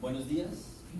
Buenos días.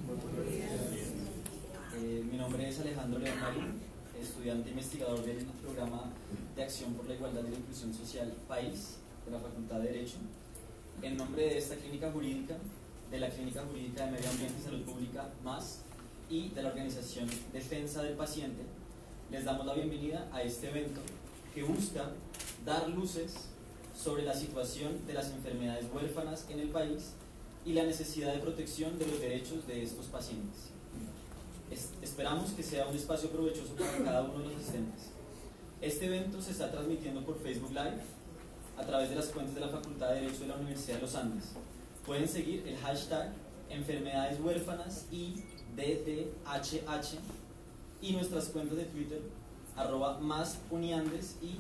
Mi nombre es Alejandro León Marín, estudiante investigador del programa de Acción por la Igualdad y la Inclusión Social País de la Facultad de Derecho. En nombre de esta clínica jurídica, de la Clínica Jurídica de Medio Ambiente y Salud Pública MAS y de la organización Defensa del Paciente, les damos la bienvenida a este evento que busca dar luces sobre la situación de las enfermedades huérfanas en el país y la necesidad de protección de los derechos de estos pacientes. Esperamos que sea un espacio provechoso para cada uno de los asistentes. Este evento se está transmitiendo por Facebook Live a través de las cuentas de la Facultad de Derecho de la Universidad de los Andes. Pueden seguir el hashtag enfermedades huérfanas y DDHH y nuestras cuentas de Twitter @masuniandes y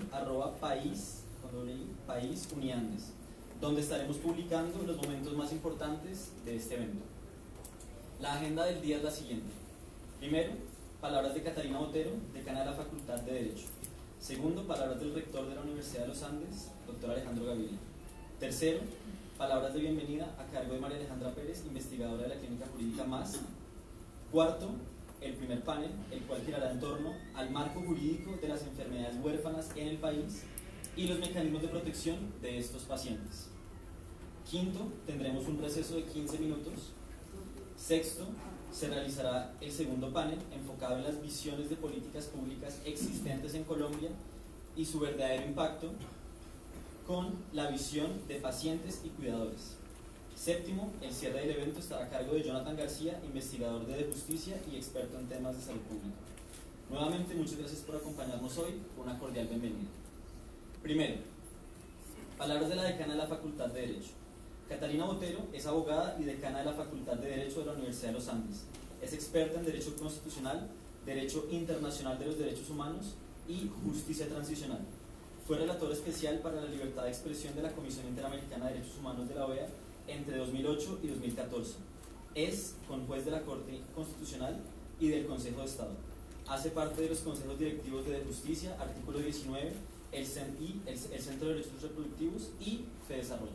@país_uniandes, donde estaremos publicando los momentos más importantes de este evento. La agenda del día es la siguiente. Primero, palabras de Catalina Botero, decana de la Facultad de Derecho. Segundo, palabras del rector de la Universidad de los Andes, doctor Alejandro Gaviria. Tercero, palabras de bienvenida a cargo de María Alejandra Pérez, investigadora de la Clínica Jurídica MAS. Cuarto, el primer panel, el cual girará en torno al marco jurídico de las enfermedades huérfanas en el país y los mecanismos de protección de estos pacientes. Quinto, tendremos un receso de 15 minutos. Sexto, se realizará el segundo panel enfocado en las visiones de políticas públicas existentes en Colombia y su verdadero impacto con la visión de pacientes y cuidadores. Séptimo, el cierre del evento estará a cargo de Jonathan García, investigador de justicia y experto en temas de salud pública. Nuevamente, muchas gracias por acompañarnos hoy. Una cordial bienvenida. Primero, palabras de la decana de la Facultad de Derecho. Catalina Botero es abogada y decana de la Facultad de Derecho de la Universidad de los Andes. Es experta en Derecho Constitucional, Derecho Internacional de los Derechos Humanos y Justicia Transicional. Fue relatora especial para la libertad de expresión de la Comisión Interamericana de Derechos Humanos de la OEA entre 2008 y 2014. Es conjuez de la Corte Constitucional y del Consejo de Estado. Hace parte de los consejos directivos de Justicia, artículo 19, el Centro de Derechos Reproductivos y FEDesarrollo.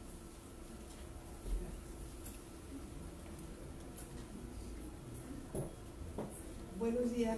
Buenos días.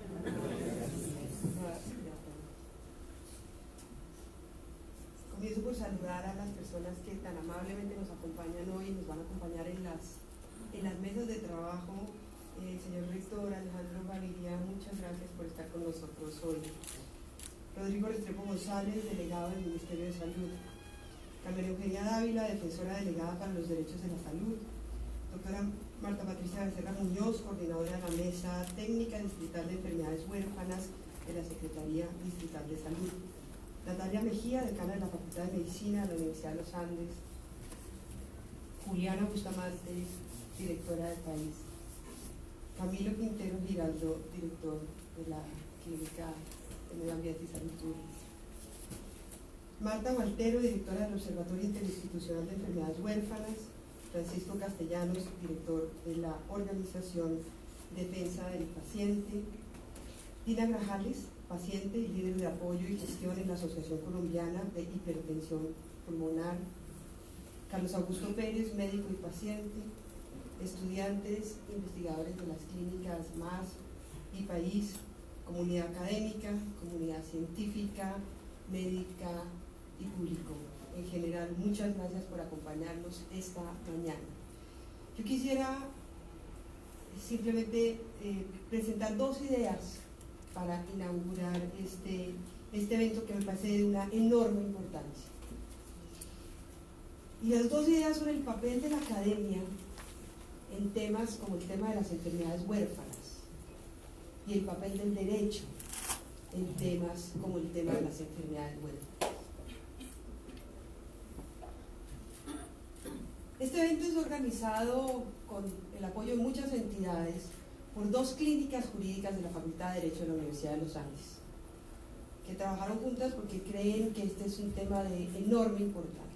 Comienzo por saludar a las personas que tan amablemente nos acompañan hoy y nos van a acompañar en las mesas de trabajo. Señor rector Alejandro Gaviria, muchas gracias por estar con nosotros hoy. Rodrigo Restrepo González, delegado del Ministerio de Salud. Carmen Eugenia Dávila, defensora delegada para los derechos de la salud. Doctora Marta Patricia Becerra Muñoz, coordinadora de la Mesa Técnica Distrital de Enfermedades Huérfanas de la Secretaría Distrital de Salud. Natalia Mejía, decana de la Facultad de Medicina de la Universidad de los Andes. Juliana Bustamante, directora del País. Camilo Quintero Giraldo, director de la Clínica de Medio Ambiente y Salud Pública. Marta Valtero, directora del Observatorio Interinstitucional de Enfermedades Huérfanas. Francisco Castellanos, director de la Organización Defensa del Paciente. Dina Grajales, paciente y líder de apoyo y gestión en la Asociación Colombiana de Hipertensión Pulmonar. Carlos Augusto Pérez, médico y paciente. Estudiantes, investigadores de las clínicas MAS y País, comunidad académica, comunidad científica, médica y público. En general, muchas gracias por acompañarnos esta mañana. Yo quisiera simplemente presentar dos ideas para inaugurar este evento que me parece de una enorme importancia. Y las dos ideas son el papel de la academia en temas como el tema de las enfermedades huérfanas y el papel del derecho en temas como el tema de las enfermedades huérfanas. Este evento es organizado con el apoyo de muchas entidades por dos clínicas jurídicas de la Facultad de Derecho de la Universidad de los Andes, que trabajaron juntas porque creen que este es un tema de enorme importancia.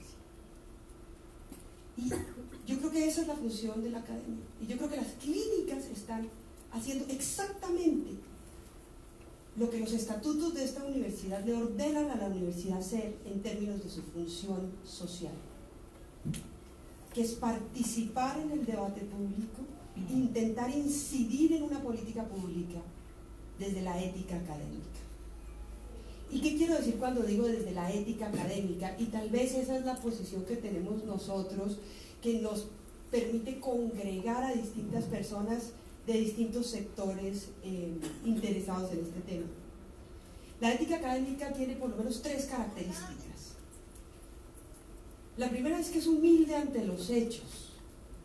Y yo creo que esa es la función de la academia. Y yo creo que las clínicas están haciendo exactamente lo que los estatutos de esta universidad le ordenan a la universidad hacer en términos de su función social. que es participar en el debate público, intentar incidir en una política pública desde la ética académica. ¿Y qué quiero decir cuando digo desde la ética académica? Y tal vez esa es la posición que tenemos nosotros, que nos permite congregar a distintas personas de distintos sectores interesados en este tema. La ética académica tiene por lo menos 3 características. La primera es que es humilde ante los hechos.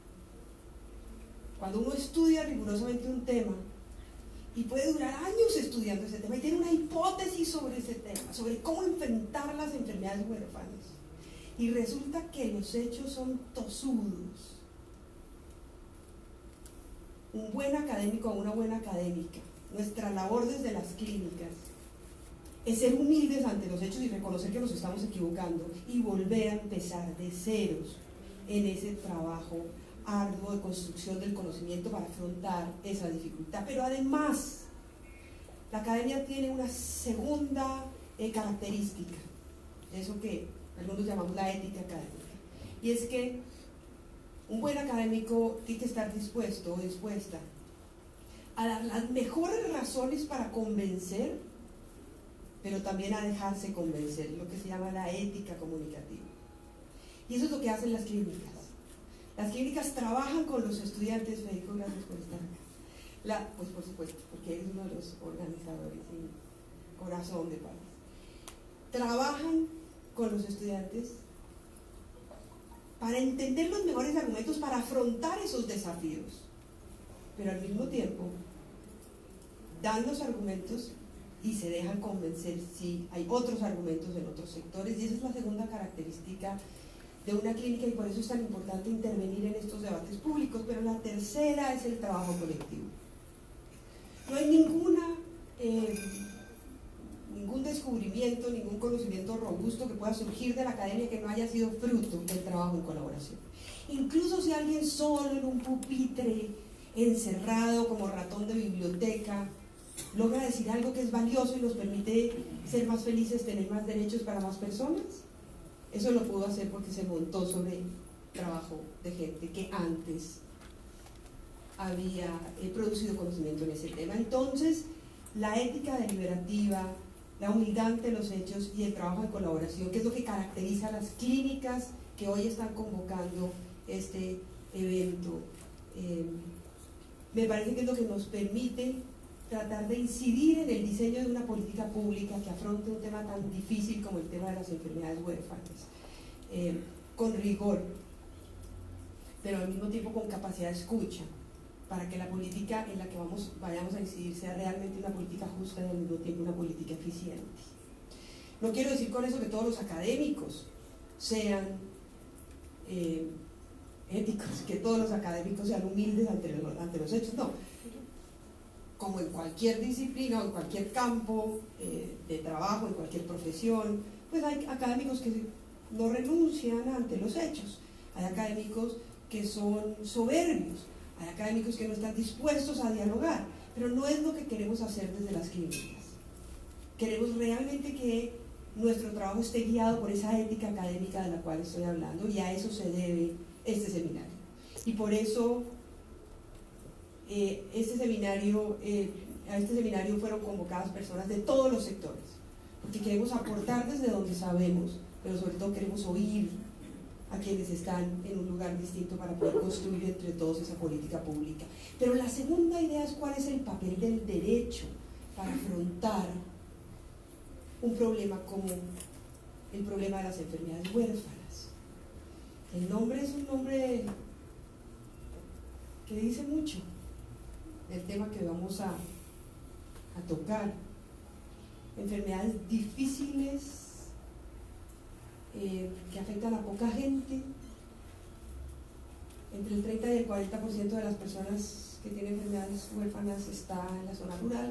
Cuando uno estudia rigurosamente un tema, y puede durar años estudiando ese tema, y tiene una hipótesis sobre ese tema, sobre cómo enfrentar las enfermedades huérfanas, y resulta que los hechos son tosudos. Un buen académico o una buena académica, nuestra labor desde las clínicas es ser humildes ante los hechos y reconocer que nos estamos equivocando y volver a empezar de ceros en ese trabajo arduo de construcción del conocimiento para afrontar esa dificultad. Pero además, la academia tiene una segunda característica, eso que algunos llamamos la ética académica, y es que un buen académico tiene que estar dispuesto o dispuesta a dar las mejores razones para convencer, pero también a dejarse convencer, lo que se llama la ética comunicativa. Y eso es lo que hacen las clínicas. Las clínicas trabajan con los estudiantes. Federico, gracias por estar acá. Pues por supuesto, porque eres uno de los organizadores y corazón de paz. Trabajan con los estudiantes para entender los mejores argumentos para afrontar esos desafíos, pero al mismo tiempo dan los argumentos y se dejan convencer si hay otros argumentos en otros sectores, y esa es la segunda característica de una clínica, y por eso es tan importante intervenir en estos debates públicos. Pero la tercera es el trabajo colectivo. No hay ningún descubrimiento, ningún conocimiento robusto que pueda surgir de la academia que no haya sido fruto del trabajo en colaboración. Incluso si alguien solo en un pupitre, encerrado como ratón de biblioteca, logra decir algo que es valioso y nos permite ser más felices, tener más derechos para más personas, eso lo pudo hacer porque se montó sobre trabajo de gente que antes había producido conocimiento en ese tema. Entonces, la ética deliberativa, la humildad ante los hechos y el trabajo de colaboración, que es lo que caracteriza a las clínicas que hoy están convocando este evento, me parece que es lo que nos permite tratar de incidir en el diseño de una política pública que afronte un tema tan difícil como el tema de las enfermedades huérfanas, con rigor, pero al mismo tiempo con capacidad de escucha, para que la política en la que vayamos a incidir sea realmente una política justa y al mismo tiempo una política eficiente. No quiero decir con eso que todos los académicos sean éticos, que todos los académicos sean humildes ante los hechos, no. Como en cualquier disciplina o en cualquier campo de trabajo, en cualquier profesión, pues hay académicos que no renuncian ante los hechos, hay académicos que son soberbios, hay académicos que no están dispuestos a dialogar, pero no es lo que queremos hacer desde las clínicas. Queremos realmente que nuestro trabajo esté guiado por esa ética académica de la cual estoy hablando, y a eso se debe este seminario. Y por eso a este seminario fueron convocadas personas de todos los sectores, porque queremos aportar desde donde sabemos, pero sobre todo queremos oír a quienes están en un lugar distinto para poder construir entre todos esa política pública. Pero la segunda idea es cuál es el papel del derecho para afrontar un problema como el problema de las enfermedades huérfanas. El nombre es un nombre que dice mucho del tema que vamos a tocar. Enfermedades difíciles, que afectan a poca gente. Entre el 30 y el 40% de las personas que tienen enfermedades huérfanas está en la zona rural,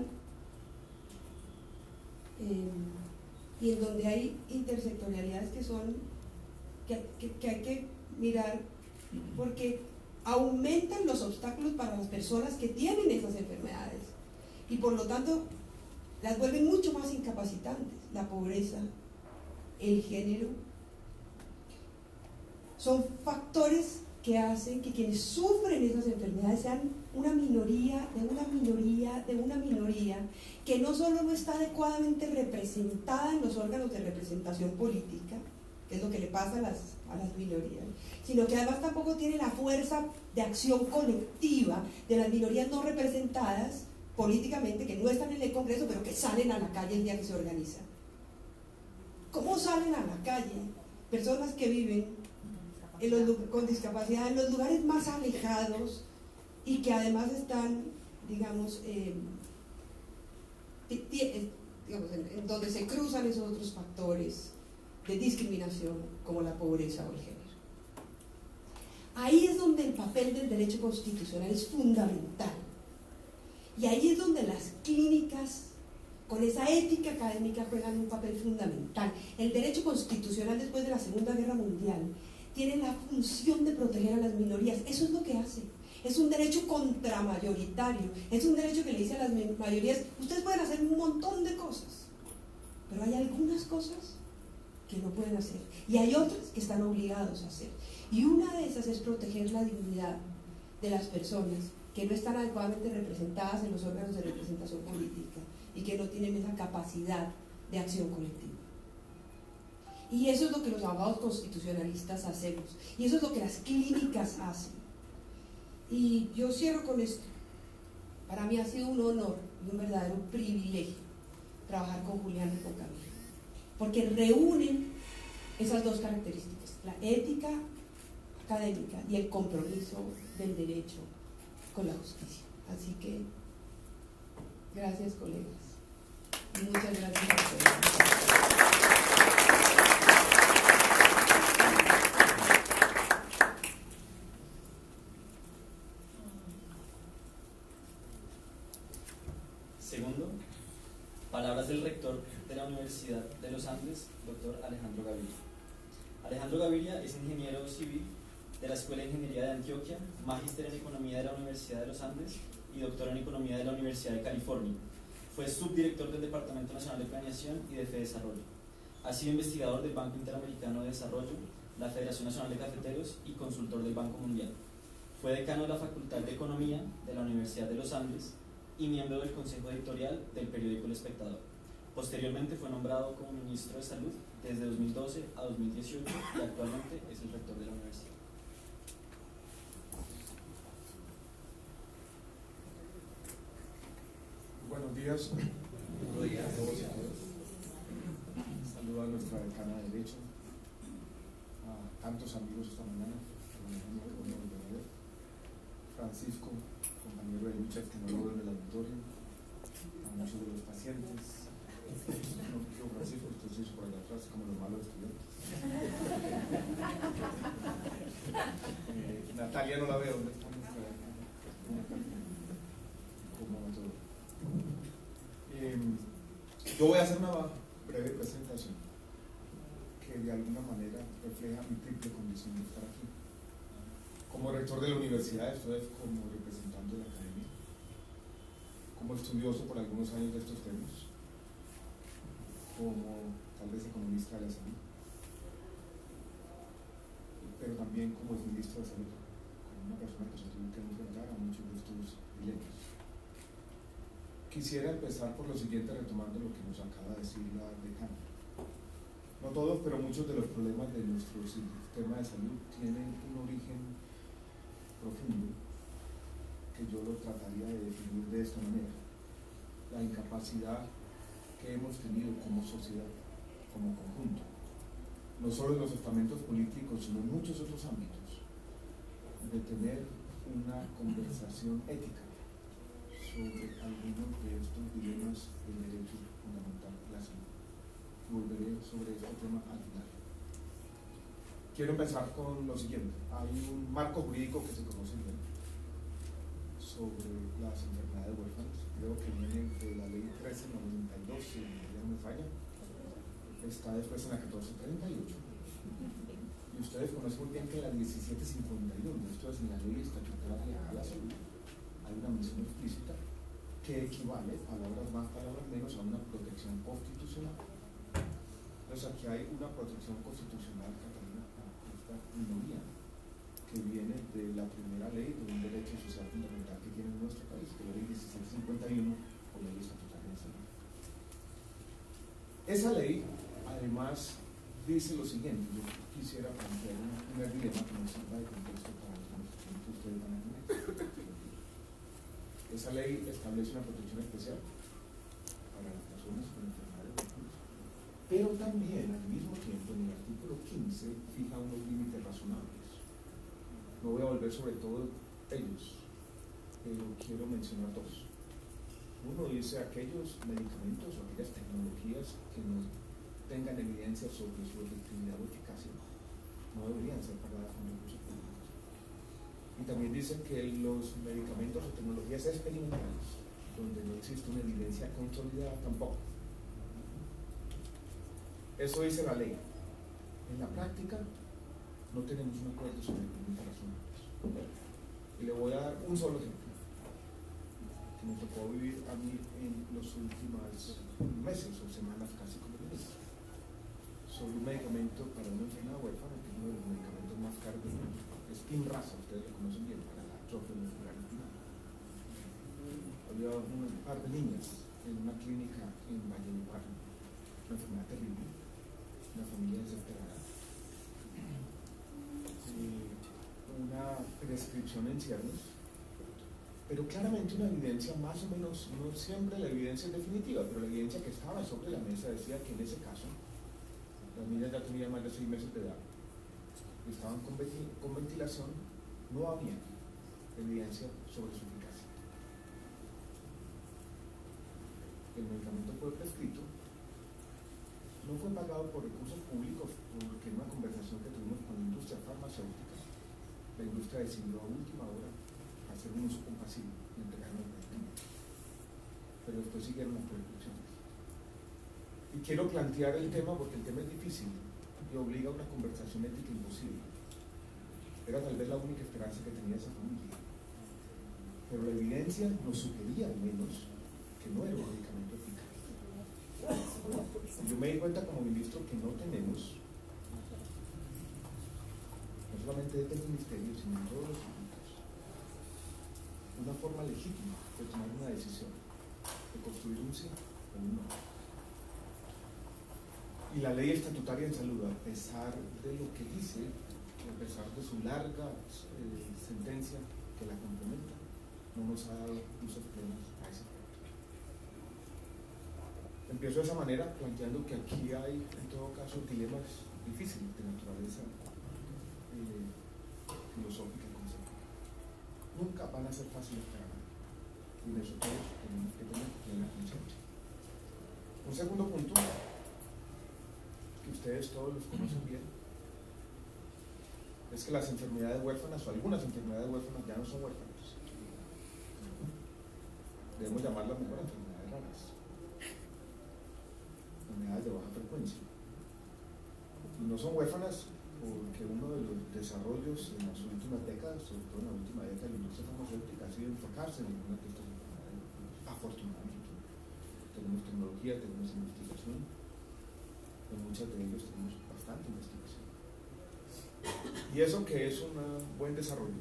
y en donde hay intersectorialidades que hay que mirar, porque aumentan los obstáculos para las personas que tienen esas enfermedades y por lo tanto las vuelven mucho más incapacitantes. La pobreza, el género, son factores que hacen que quienes sufren esas enfermedades sean una minoría, que no solo no está adecuadamente representada en los órganos de representación política, que es lo que le pasa a las minorías, sino que además tampoco tiene la fuerza de acción colectiva de las minorías no representadas políticamente, que no están en el Congreso, pero que salen a la calle el día que se organizan. ¿Cómo salen a la calle personas que viven con discapacidad en los lugares más alejados y que además están, digamos, en donde se cruzan esos otros factores de discriminación como la pobreza o el género? Ahí es donde el papel del derecho constitucional es fundamental, y ahí es donde las clínicas con esa ética académica juegan un papel fundamental. El derecho constitucional después de la Segunda Guerra Mundial tiene la función de proteger a las minorías. Eso es lo que hace. Es un derecho contramayoritario, es un derecho que le dice a las mayorías: ustedes pueden hacer un montón de cosas, pero hay algunas cosas que no pueden hacer y hay otras que están obligados a hacer, y una de esas es proteger la dignidad de las personas que no están adecuadamente representadas en los órganos de representación política y que no tienen esa capacidad de acción colectiva. Y eso es lo que los abogados constitucionalistas hacemos, y eso es lo que las clínicas hacen. Y yo cierro con esto. Para mí ha sido un honor y un verdadero privilegio trabajar con Julián y con Camilo, porque reúnen esas dos características: la ética académica y el compromiso del derecho con la justicia. Así que gracias, colegas, y muchas gracias a ustedes. Segundo, palabras del rector de la Universidad de los Andes, doctor Alejandro Gaviria. Alejandro Gaviria es ingeniero civil de la Escuela de Ingeniería de Antioquia, magíster en Economía de la Universidad de los Andes y doctor en Economía de la Universidad de California. Fue subdirector del Departamento Nacional de Planeación y de Fedesarrollo. Ha sido investigador del Banco Interamericano de Desarrollo, la Federación Nacional de Cafeteros y consultor del Banco Mundial. Fue decano de la Facultad de Economía de la Universidad de los Andes y miembro del Consejo Editorial del periódico El Espectador. Posteriormente fue nombrado como ministro de Salud desde 2012 a 2018 y actualmente es el rector de la universidad. Buenos días. Buenos días a todos y a todas. Saludo a nuestra decana de Derecho, a tantos amigos esta mañana, Francisco, compañero de luchas que no lo veo en el auditorio, a muchos de los pacientes. No, yo, Francisco, usted se hizo por allá atrás como los malos estudiantes. Natalia no la veo, ¿dónde está nuestra decana? ¿Cómo va todo? Yo voy a hacer una breve presentación que de alguna manera refleja mi triple condición de estar aquí. Como rector de la universidad, estoy como representante de la academia, como estudioso por algunos años de estos temas, como tal vez economista de la salud, pero también como ministro de salud, como una persona que se tuvo que enfrentar a muchos de estos dilemas. Quisiera empezar por lo siguiente, retomando lo que nos acaba de decir la decana. No todos, pero muchos de los problemas de nuestro sistema de salud tienen un origen profundo, que yo lo trataría de definir de esta manera: la incapacidad que hemos tenido como sociedad, como conjunto, no solo en los estamentos políticos, sino en muchos otros ámbitos, de tener una conversación ética sobre algunos de estos dilemas del derecho fundamental de la salud. Volveré sobre este tema al final. Quiero empezar con lo siguiente. Hay un marco jurídico que se conoce bien sobre las enfermedades huérfanas. Creo que viene de la ley 1392, si no me falla. Está después en la 1438. Y ustedes conocen muy bien que la 1751, esto es en la ley estatutaria a la salud, hay una mención explícita que equivale, palabras más, palabras menos, a una protección constitucional. Entonces aquí hay una protección constitucional, Catalina, a esta minoría que viene de la primera ley de un derecho social fundamental que tiene nuestro país, que es la ley 1651 o ley estatutaria de salud. Esa ley, además, dice lo siguiente. Yo quisiera plantear un primer dilema que nos sirva de contexto para los que ustedes van a tener. Esa ley establece una protección especial para las personas con enfermedades mentales, pero también al mismo tiempo en el artículo 15 fija unos límites razonables. No voy a volver sobre todo ellos, pero quiero mencionar dos. Uno dice aquellos medicamentos o aquellas tecnologías que no tengan evidencia sobre su efectividad o eficacia no deberían ser pagadas con recursos públicos. Y también dicen que los medicamentos o tecnologías experimentales, donde no existe una evidencia consolidada, tampoco. Eso dice la ley. En la práctica, no tenemos un acuerdo sobre límites razonables. Y le voy a dar un solo ejemplo que me tocó vivir a mí en los últimos meses o semanas casi como ministro, sobre un medicamento para una enfermedad huérfana, que es uno de los medicamentos más caros del mundo. Es Spinraza, ustedes lo conocen bien, para la atrofia muscular espinal. Había un par de niñas en una clínica en Valledupar, una enfermedad terrible, una familia desesperada, una prescripción en ciernes, pero claramente una evidencia más o menos, no siempre la evidencia es definitiva, pero la evidencia que estaba sobre la mesa decía que en ese caso las niñas ya tenían más de 6 meses de edad, estaban con ventilación, no había evidencia sobre su eficacia. El medicamento fue prescrito, no fue pagado por recursos públicos, porque en una conversación que tuvimos con la industria farmacéutica, la industria decidió a última hora hacer un uso compasivo y entregar el medicamento. Pero después siguieron las prescripciones. Y quiero plantear el tema porque el tema es difícil y obliga a una conversación ética imposible. Era tal vez la única esperanza que tenía esa familia. Pero la evidencia nos sugería al menos que no era un medicamento eficaz. Yo me di cuenta como ministro que no tenemos, no solamente desde el ministerio, sino en todos los ámbitos, una forma legítima de tomar una decisión, de construir un sí o un no. Y la ley estatutaria en salud, a pesar de lo que dice, a pesar de su larga sentencia que la complementa, no nos ha dado luces plenas a ese efecto. Empiezo de esa manera planteando que aquí hay, en todo caso, dilemas difíciles de naturaleza filosófica y conceptual. Nunca van a ser fáciles para nadie. Y de eso todos tenemos que tener plena conciencia. Un segundo punto, que ustedes todos los conocen bien, es que las enfermedades huérfanas o algunas enfermedades huérfanas ya no son huérfanas. Debemos llamarlas mejor enfermedades raras, enfermedades de baja frecuencia. Y no son huérfanas porque uno de los desarrollos en las últimas décadas, sobre todo en la última década de la industria farmacéutica, ha sido enfocarse en algunas de estas enfermedades. Afortunadamente, tenemos tecnología, tenemos investigación, en muchas de ellas tenemos bastante investigación. Y eso que es un buen desarrollo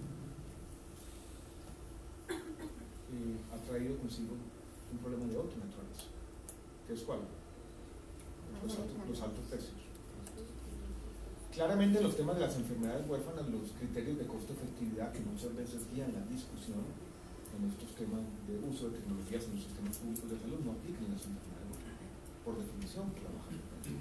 ha traído consigo un problema de otra naturaleza, que es ¿cuál? Los altos precios. Claramente los temas de las enfermedades huérfanas, los criterios de costo-efectividad que muchas veces guían la discusión en estos temas de uso de tecnologías en los sistemas públicos de salud no aplican a las enfermedades huérfanas, por definición, por la baja frecuencia.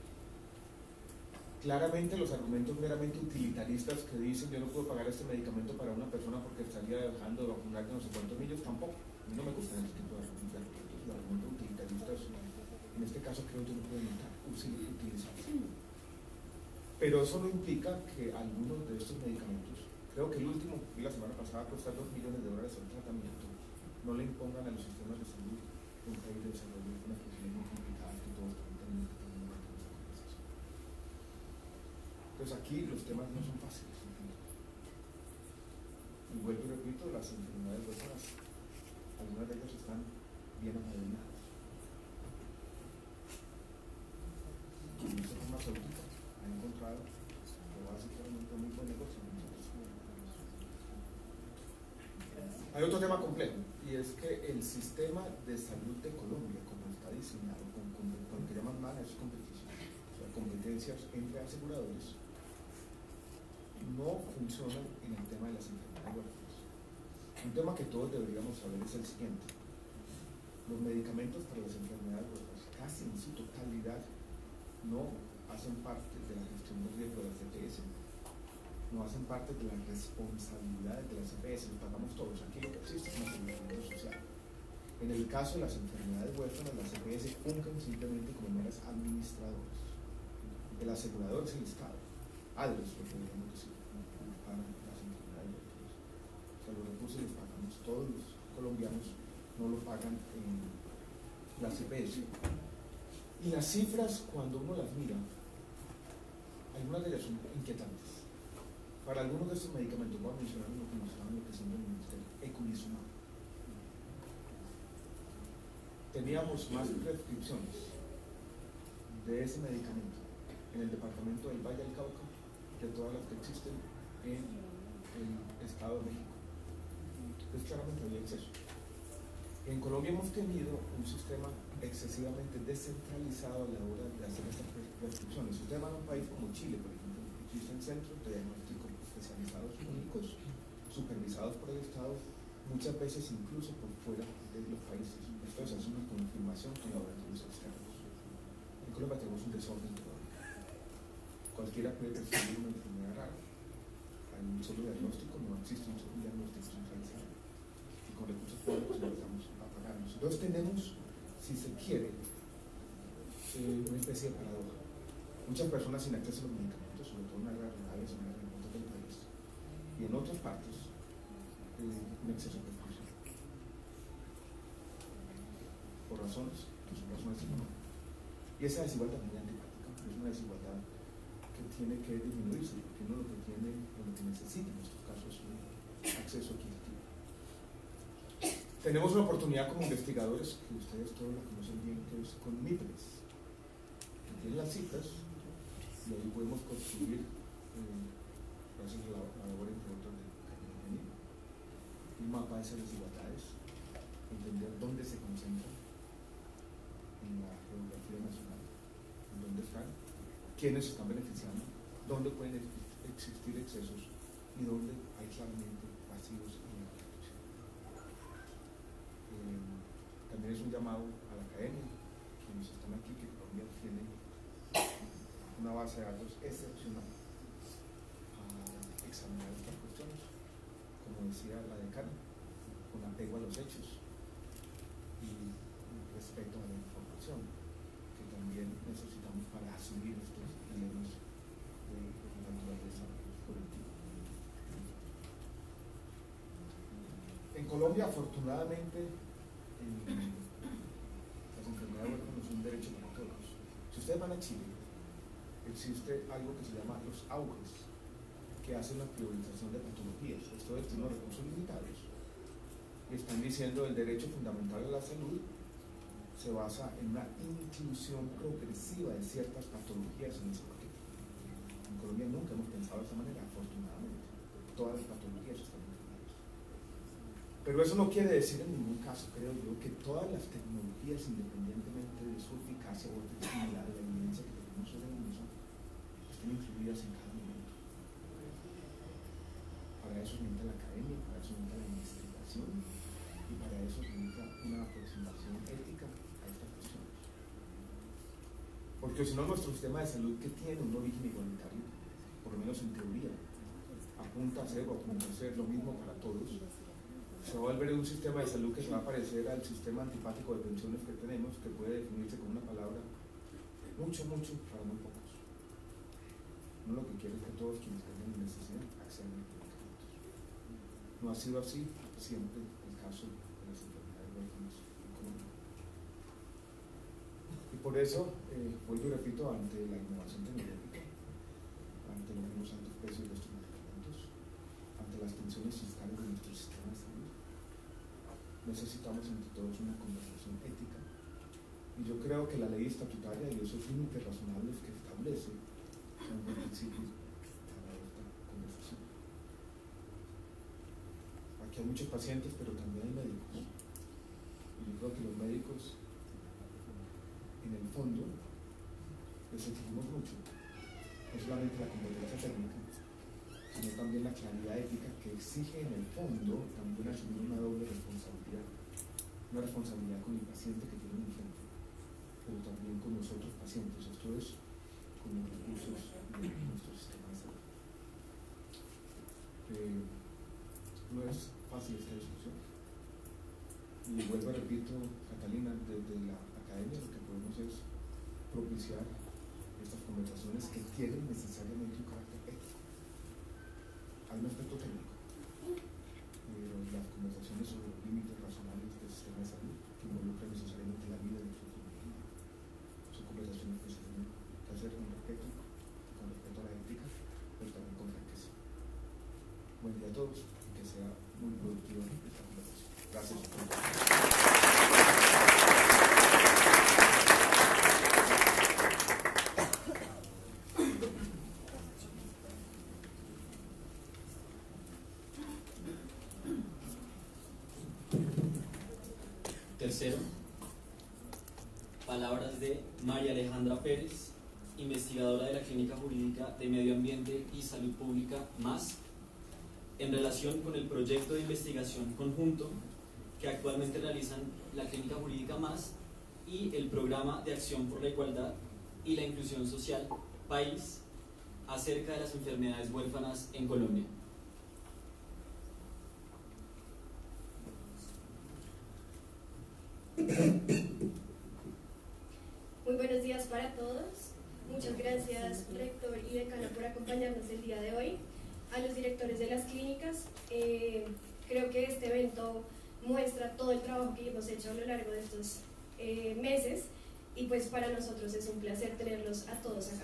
Claramente los argumentos meramente utilitaristas que dicen yo no puedo pagar este medicamento para una persona porque estaría dejando de vacunar de no sé cuántos niños, tampoco. A mí no me gustan este tipo de argumentos. Los argumentos utilitaristas, en este caso creo que no pueden entrar, utilizar. Pero eso no implica que algunos de estos medicamentos, creo que el último, vi la semana pasada, cuesta $2 millones el tratamiento, no le impongan a los sistemas de salud un país de desarrollo, una cuestión muy complicada que todos también tenemos que tener en cuenta en esta conversación. Entonces aquí los temas no son fáciles. Y vuelvo y repito, las enfermedades huérfanas, algunas de ellas están bien apadrinadas. La industria farmacéutica ha encontrado que básicamente un muy buen negocio en muchas Hay otro tema complejo, y es que el sistema de salud de Colombia, como está diseñado, con lo que llaman managed competition, o sea, competencias entre aseguradores, no funcionan en el tema de las enfermedades huérfanas. Un tema que todos deberíamos saber es el siguiente: los medicamentos para las enfermedades huérfanas, casi en su totalidad, no hacen parte de la gestión del riesgo de las EPS, no hacen parte de las responsabilidades de las EPS, lo pagamos todos. Aquí lo que existe es una seguridad social. En el caso de las enfermedades huérfanas, las EPS funcan simplemente como meras administradoras. El asegurador es el Estado, ADRES, lo que podríamos decir, para las enfermedades huérfanas. O sea, los recursos los pagamos todos los colombianos, no lo pagan en las EPS. Y las cifras, cuando uno las mira, algunas de ellas son inquietantes. Para algunos de estos medicamentos, voy a mencionar uno que nos estaban lo que siempre el ministerio, eculizumab. Teníamos más prescripciones de ese medicamento en el departamento del Valle del Cauca que todas las que existen en el Estado de México. Entonces claramente había exceso. En Colombia hemos tenido un sistema excesivamente descentralizado a la hora de hacer estas prescripciones. Si ustedes van a un país como Chile, por ejemplo, existen centros de diagnóstico especializados únicos, supervisados por el Estado, muchas veces incluso por fuera de los países. Esto es una confirmación con laboratorios externos. En Colombia tenemos un desorden todavía. Cualquiera puede prescribir una enfermedad rara. Hay un solo diagnóstico, no existe un solo diagnóstico centralizado. Y con recursos públicos empezamos a pagarnos. Entonces tenemos, si se quiere, una especie de paradoja. Muchas personas sin acceso a los medicamentos, sobre todo en áreas rurales, en áreas remotas del país, y en otras partes, un exceso de prescripción. Por razones que son razones económicas. Y esa desigualdad es muy antipática, es una desigualdad que tiene que disminuirse, porque uno lo que tiene, o lo que necesita en estos casos, es un acceso equitativo. Tenemos una oportunidad como investigadores, que ustedes todos la conocen bien, que es con MIPRES, que tienen las citas, y ahí podemos construir, gracias a la labor entre otros de Camilo, un mapa de esas desigualdades, entender dónde se concentran en la geografía nacional, en dónde están, quiénes están beneficiando, dónde pueden existir excesos y dónde hay claramente vacíos en la protección. También es un llamado a la academia, quienes están aquí, que Colombia tiene una base de datos excepcional a examinar estas cuestiones, como decía la decana, con apego a los hechos y respeto a la información, que también necesitamos para asumir estos dilemas de naturaleza colectiva. En Colombia, afortunadamente, las enfermedades huérfanas son un derecho para todos. Si ustedes van a Chile, existe algo que se llama los auges, que hacen la priorización de patologías. Esto es, tiene recursos limitados y están diciendo el derecho fundamental a la salud se basa en una inclusión progresiva de ciertas patologías en ese paquete. En Colombia nunca hemos pensado de esta manera, afortunadamente. Todas las patologías están incluidas. Pero eso no quiere decir en ningún caso, creo yo, que todas las tecnologías, independientemente de su eficacia o efectividad, de la evidencia que tenemos sobre el mismo, estén incluidas en cada momento. Para eso se necesita la academia, para eso se necesita la investigación y para eso se necesita una aproximación ética a estas cuestiones. Porque si no, nuestro sistema de salud, que tiene un origen igualitario, por lo menos en teoría, apunta a ser lo mismo para todos, se va a volver un sistema de salud que se va a parecer al sistema antipático de pensiones que tenemos, que puede definirse con una palabra: mucho, mucho para muy pocos. No, lo que quiere es que todos quienes tengan necesidad accedan a los medicamentos. No ha sido así siempre el caso de las enfermedades huérfanas en Colombia. Y por eso, vuelvo y repito, ante la innovación tecnológica, ante los mismos altos precios de estos medicamentos, ante las tensiones fiscales de nuestro sistema de salud, necesitamos entre todos una conversación ética. Y yo creo que la ley estatutaria y esos límites razonables que establece son un principio para esta conversación. aquí hay muchos pacientes, pero también hay médicos. Y yo creo que los médicos, en el fondo, les exigimos mucho, no solamente la competencia técnica, sino también la claridad ética que exige en el fondo también asumir una doble responsabilidad. Una responsabilidad con el paciente que tiene enfrente, pero también con nosotros pacientes, esto es, con los recursos de nuestro sistema de salud. No es fácil esta discusión. Y vuelvo, repito, Catalina, desde la academia lo que podemos es propiciar estas conversaciones que tienen necesariamente un carácter ético. Hay un aspecto técnico, pero las conversaciones sobre los límites razonables del sistema de salud que involucran necesariamente la vida de nuestros niños son conversaciones que se tienen que hacer con respeto a la ética, pero también con franqueza. Buen día a todos y que sea muy productiva esta conversación. Gracias. Tercero, palabras de María Alejandra Pérez, investigadora de la Clínica Jurídica de Medio Ambiente y Salud Pública MAS, en relación con el proyecto de investigación conjunto que actualmente realizan la Clínica Jurídica MAS y el Programa de Acción por la Igualdad y la Inclusión Social País acerca de las enfermedades huérfanas en Colombia. Muy buenos días para todos. Muchas gracias, rector y decana, por acompañarnos el día de hoy. A los directores de las clínicas, creo que este evento muestra todo el trabajo que hemos hecho a lo largo de estos meses y pues para nosotros es un placer tenerlos a todos acá.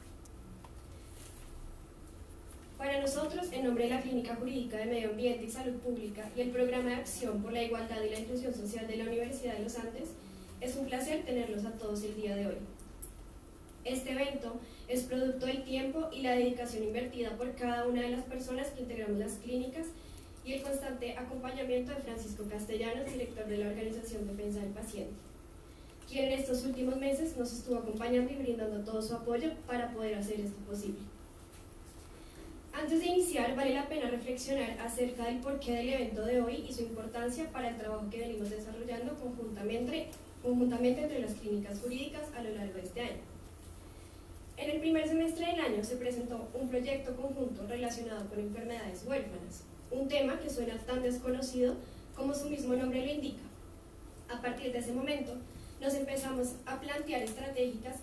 Para nosotros, en nombre de la Clínica Jurídica de Medio Ambiente y Salud Pública y el Programa de Acción por la Igualdad y la Inclusión Social de la Universidad de los Andes, es un placer tenerlos a todos el día de hoy. Este evento es producto del tiempo y la dedicación invertida por cada una de las personas que integramos las clínicas y el constante acompañamiento de Francisco Castellanos, director de la Organización Defensa del Paciente, quien en estos últimos meses nos estuvo acompañando y brindando todo su apoyo para poder hacer esto posible. Antes de iniciar, vale la pena reflexionar acerca del porqué del evento de hoy y su importancia para el trabajo que venimos desarrollando conjuntamente entre las clínicas jurídicas a lo largo de este año. En el primer semestre del año se presentó un proyecto conjunto relacionado con enfermedades huérfanas, un tema que suena tan desconocido como su mismo nombre lo indica. A partir de ese momento, nos empezamos a plantear estrategias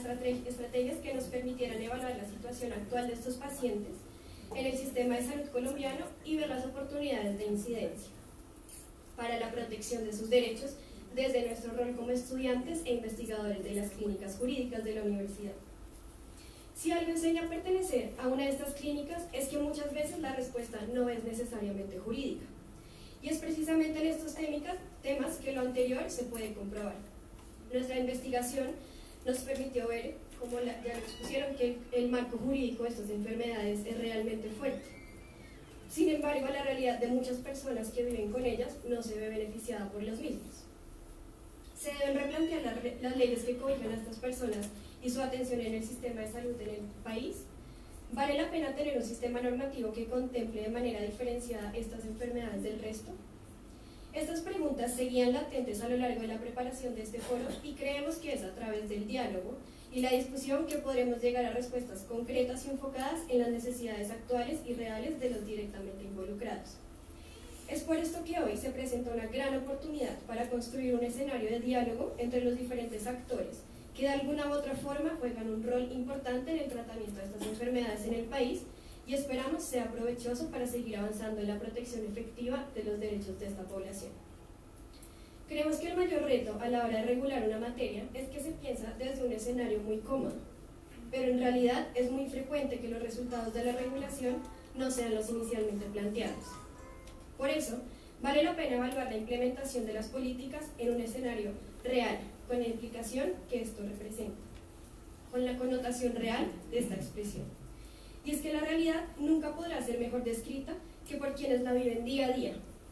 que nos permitieran evaluar la situación actual de estos pacientes en el sistema de salud colombiano y ver las oportunidades de incidencia para la protección de sus derechos desde nuestro rol como estudiantes e investigadores de las clínicas jurídicas de la universidad. Si algo enseña a pertenecer a una de estas clínicas es que muchas veces la respuesta no es necesariamente jurídica. Y es precisamente en estos temas que lo anterior se puede comprobar. Nuestra investigación nos permitió ver, como ya lo expusieron, que el marco jurídico de estas enfermedades es realmente fuerte. Sin embargo, la realidad de muchas personas que viven con ellas no se ve beneficiada por los mismos. Se deben replantear las leyes que cobijan a estas personas y su atención en el sistema de salud en el país. ¿Vale la pena tener un sistema normativo que contemple de manera diferenciada estas enfermedades del resto? Estas preguntas seguían latentes a lo largo de la preparación de este foro y creemos que es a través del diálogo y la discusión que podremos llegar a respuestas concretas y enfocadas en las necesidades actuales y reales de los directamente involucrados. Es por esto que hoy se presenta una gran oportunidad para construir un escenario de diálogo entre los diferentes actores que de alguna u otra forma juegan un rol importante en el tratamiento de estas enfermedades en el país y esperamos sea provechoso para seguir avanzando en la protección efectiva de los derechos de esta población. Creemos que el mayor reto a la hora de regular una materia es que se piensa desde un escenario muy cómodo, pero en realidad es muy frecuente que los resultados de la regulación no sean los inicialmente planteados. Por eso, vale la pena evaluar la implementación de las políticas en un escenario real, con la implicación que esto representa, con la connotación real de esta expresión. Y es que la realidad nunca podrá ser mejor descrita que por quienes la viven día a día,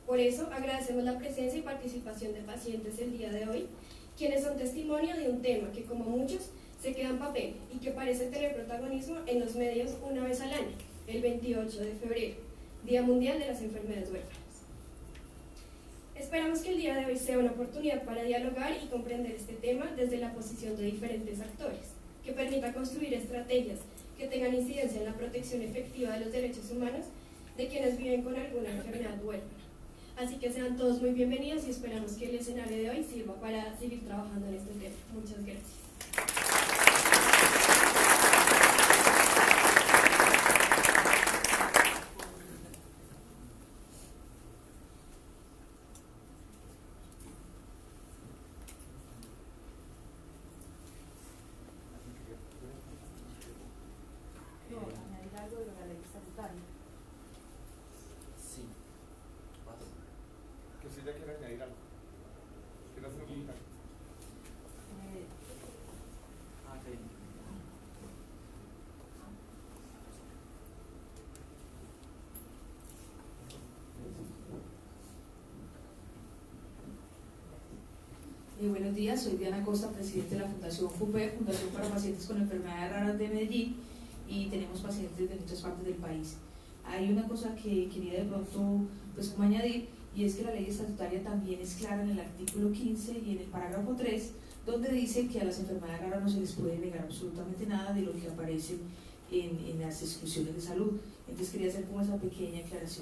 Por eso agradecemos la presencia y participación de pacientes el día de hoy, quienes son testimonio de un tema que, como muchos, se queda en papel y que parece tener protagonismo en los medios una vez al año, el 28 de febrero, Día Mundial de las Enfermedades Huérfanas. Esperamos que el día de hoy sea una oportunidad para dialogar y comprender este tema desde la posición de diferentes actores, que permita construir estrategias que tengan incidencia en la protección efectiva de los derechos humanos de quienes viven con alguna enfermedad huérfana. Así que sean todos muy bienvenidos y esperamos que el escenario de hoy sirva para seguir trabajando en este tema. Muchas gracias. Que si ya quiere añadir algo. ¿Quieres hacer un comentario? Buenos días, soy Diana Costa, presidente de la Fundación FUPE, Fundación para Pacientes con Enfermedades Raras de Medellín, y tenemos pacientes de muchas partes del país. Hay una cosa que quería de pronto pues como añadir, y es que la ley estatutaria también es clara en el artículo 15 y en el parágrafo 3, donde dice que a las enfermedades raras no se les puede negar absolutamente nada de lo que aparece en las exclusiones de salud. Entonces quería hacer como esa pequeña aclaración.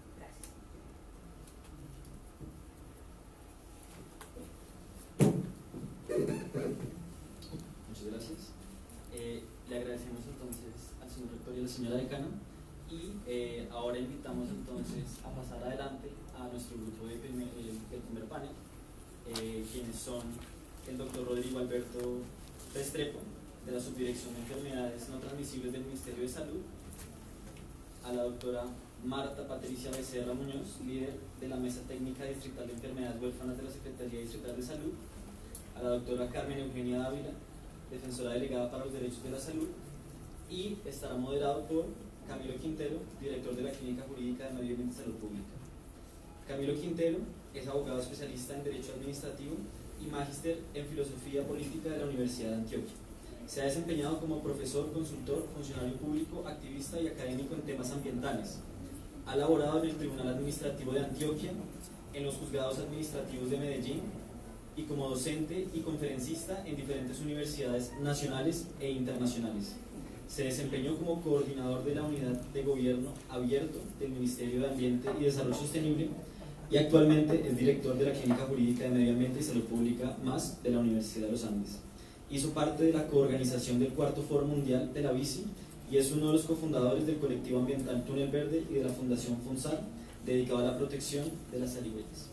Muchas gracias. Le agradecemos entonces al señor rector y a la señora decana, y ahora invitamos entonces a pasar adelante a nuestro grupo del primer panel, quienes son el doctor Rodrigo Alberto Restrepo, de la Subdirección de Enfermedades No Transmisibles del Ministerio de Salud, a la doctora Marta Patricia Becerra Muñoz, líder de la Mesa Técnica Distrital de Enfermedades Huérfanas de la Secretaría Distrital de Salud, a la doctora Carmen Eugenia Dávila, defensora delegada para los derechos de la salud, y estará moderado por Camilo Quintero, director de la Clínica Jurídica de Medio Ambiente y Salud Pública. Camilo Quintero es abogado especialista en Derecho Administrativo y magíster en Filosofía Política de la Universidad de Antioquia. Se ha desempeñado como profesor, consultor, funcionario público, activista y académico en temas ambientales. Ha laborado en el Tribunal Administrativo de Antioquia, en los Juzgados Administrativos de Medellín, y como docente y conferencista en diferentes universidades nacionales e internacionales. Se desempeñó como coordinador de la Unidad de Gobierno Abierto del Ministerio de Ambiente y Desarrollo Sostenible, y actualmente es director de la Clínica Jurídica de Medio Ambiente y Salud Pública MAS de la Universidad de los Andes. Hizo parte de la coorganización del Cuarto Foro Mundial de la Bici y es uno de los cofundadores del colectivo ambiental Túnel Verde y de la Fundación FUNSAR, dedicado a la protección de las zarigüeyas.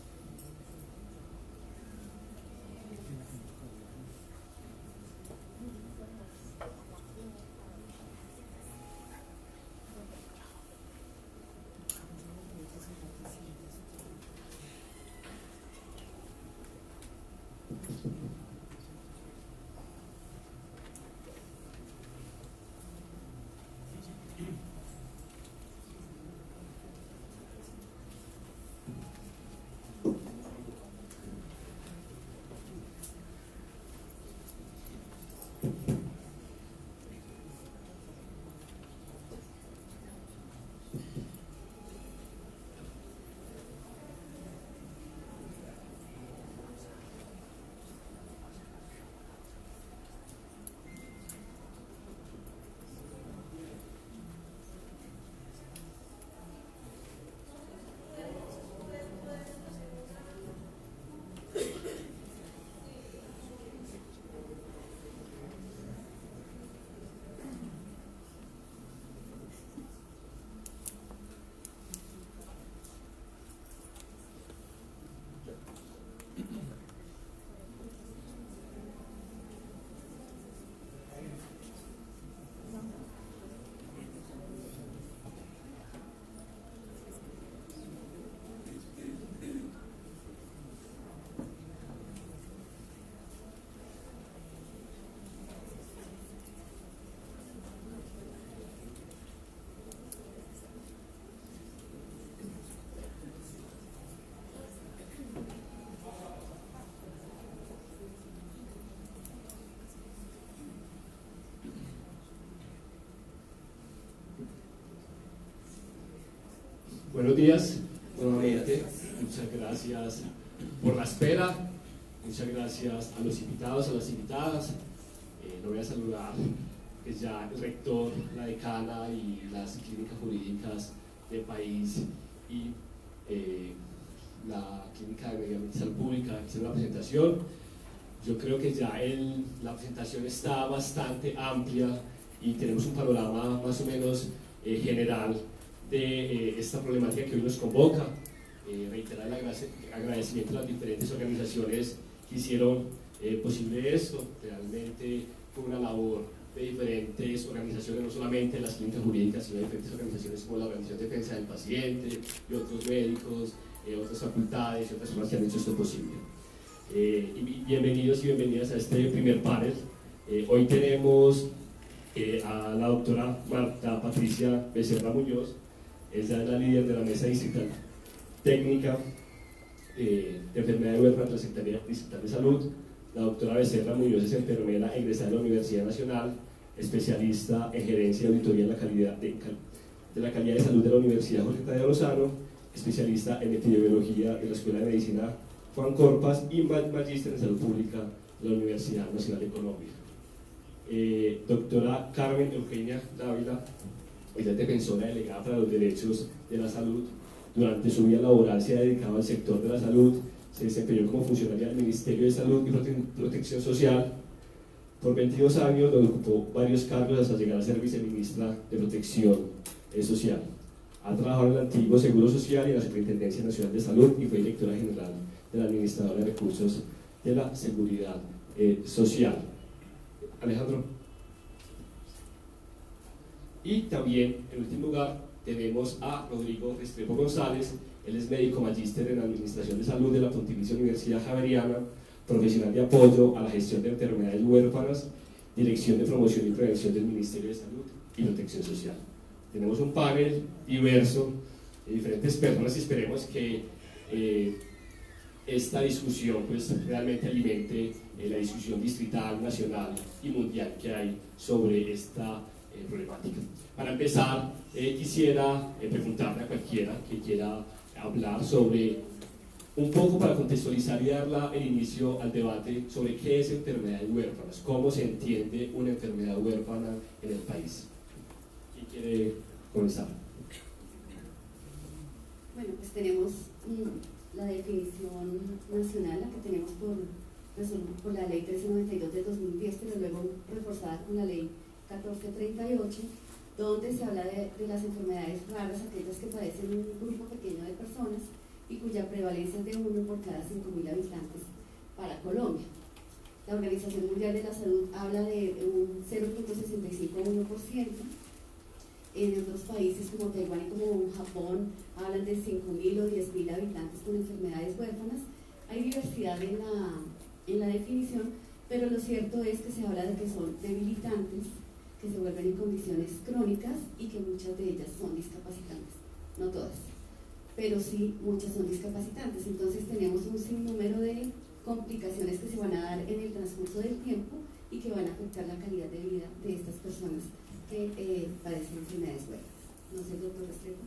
Buenos días, nuevamente, muchas gracias por la espera, muchas gracias a los invitados, a las invitadas. Lo voy a saludar, pues ya el rector, la decana y las clínicas jurídicas del país y la clínica de medio ambiente y salud pública que hicieron la presentación. Yo creo que ya la presentación está bastante amplia y tenemos un panorama más o menos general de esta problemática que hoy nos convoca. Reiterar el agradecimiento a las diferentes organizaciones que hicieron posible esto. Realmente fue una labor de diferentes organizaciones, no solamente las clínicas jurídicas, sino de diferentes organizaciones como la Organización de Defensa del Paciente y otros médicos, otras facultades y otras personas que han hecho esto posible. Y bienvenidos y bienvenidas a este primer panel. Hoy tenemos a la doctora Marta Patricia Becerra Muñoz. Ella es la líder de la Mesa Distrital Técnica de Enfermedades Huérfanas de la Secretaría Distrital de Salud. La doctora Becerra Muñoz es enfermera egresada de la Universidad Nacional, especialista en gerencia y auditoría en la calidad de la calidad de salud de la Universidad Jorge Tadeo Lozano, especialista en epidemiología de la Escuela de Medicina Juan Corpas y magíster en salud pública de la Universidad Nacional de Colombia. Doctora Carmen Eugenia Dávila, ella es defensora delegada para los derechos de la salud. Durante su vida laboral se ha dedicado al sector de la salud, se desempeñó como funcionaria del Ministerio de Salud y Protección Social. Por 22 años, donde ocupó varios cargos hasta llegar a ser viceministra de Protección Social. Ha trabajado en el antiguo Seguro Social y en la Superintendencia Nacional de Salud y fue directora general de la Administradora de Recursos de la Seguridad Social. Alejandro. Y también, en último lugar, tenemos a Rodrigo Restrepo González. Él es médico magíster en Administración de Salud de la Pontificia Universidad Javeriana, profesional de apoyo a la gestión de enfermedades huérfanas, Dirección de Promoción y Prevención del Ministerio de Salud y Protección Social. Tenemos un panel diverso de diferentes personas y esperemos que esta discusión pues, realmente alimente la discusión distrital, nacional y mundial que hay sobre esta problemática. Para empezar, quisiera preguntarle a cualquiera que quiera hablar sobre, un poco para contextualizar y dar el inicio al debate sobre qué es enfermedades huérfanas, cómo se entiende una enfermedad huérfana en el país. ¿Quién quiere comenzar? Bueno, pues tenemos la definición nacional, la que tenemos por la ley 1392 de 2010, pero luego reforzada con la ley 1438, donde se habla de las enfermedades raras, aquellas que padecen un grupo pequeño de personas y cuya prevalencia es de 1 por cada 5.000 habitantes para Colombia. La Organización Mundial de la Salud habla de un 0.65 a 1%. En otros países como Taiwán y como Japón hablan de 5.000 o 10.000 habitantes con enfermedades huérfanas. Hay diversidad en la definición, pero lo cierto es que se habla de que son debilitantes, que se vuelven en condiciones crónicas y que muchas de ellas son discapacitantes. No todas, pero sí muchas son discapacitantes. Entonces tenemos un sinnúmero de complicaciones que se van a dar en el transcurso del tiempo y que van a afectar la calidad de vida de estas personas que padecen enfermedades huérfanas. No sé, doctor Restrepo.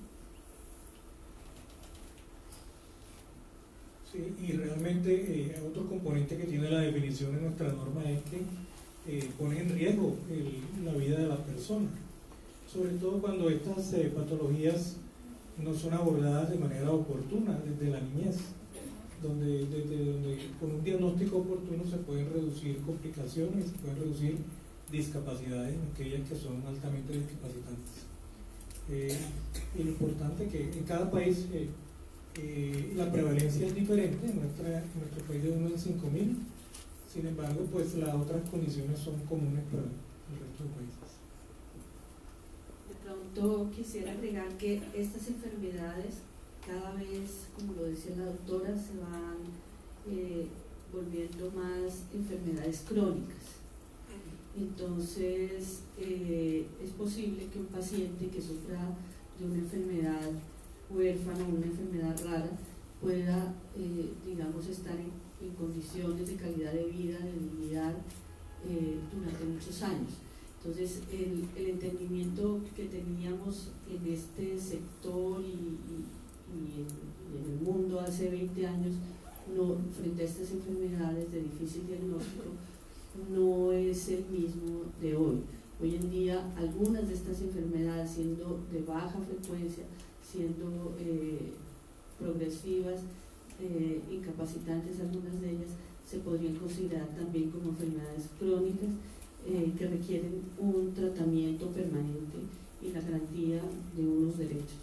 Sí, y realmente otro componente que tiene la definición en nuestra norma es que pone en riesgo la vida de la persona, sobre todo cuando estas patologías no son abordadas de manera oportuna desde la niñez, donde con un diagnóstico oportuno se pueden reducir complicaciones, se pueden reducir discapacidades, aquellas que son altamente discapacitantes. Es importante que en cada país la prevalencia es diferente. En nuestro país de 1 en 5.000, sin embargo, pues las otras condiciones son comunes para el resto de países. De pronto quisiera agregar que estas enfermedades cada vez, como lo decía la doctora, se van volviendo más enfermedades crónicas. Entonces es posible que un paciente que sufra de una enfermedad huérfana o una enfermedad rara pueda, digamos, estar en condiciones de calidad de vida, de dignidad durante muchos años. Entonces el entendimiento que teníamos en este sector y y en el mundo hace 20 años, frente a estas enfermedades de difícil diagnóstico, no es el mismo de hoy. Hoy en día algunas de estas enfermedades, siendo de baja frecuencia, siendo progresivas, incapacitantes algunas de ellas, se podrían considerar también como enfermedades crónicas que requieren un tratamiento permanente y la garantía de unos derechos.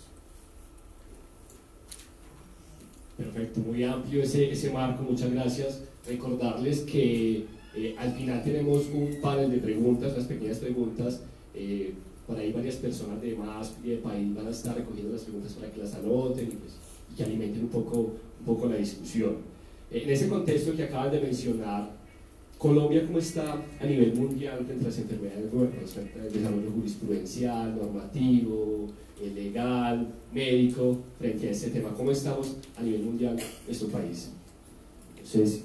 Perfecto, muy amplio ese marco, muchas gracias. Recordarles que al final tenemos un panel de preguntas, las pequeñas preguntas. Por ahí varias personas de más y de país van a estar recogiendo las preguntas para que las anoten y que alimenten un poco la discusión. En ese contexto que acabas de mencionar, Colombia, ¿cómo está a nivel mundial frente a las enfermedades huérfanas, el desarrollo jurisprudencial, normativo, legal, médico, frente a este tema? ¿Cómo estamos a nivel mundial en nuestro país? Entonces,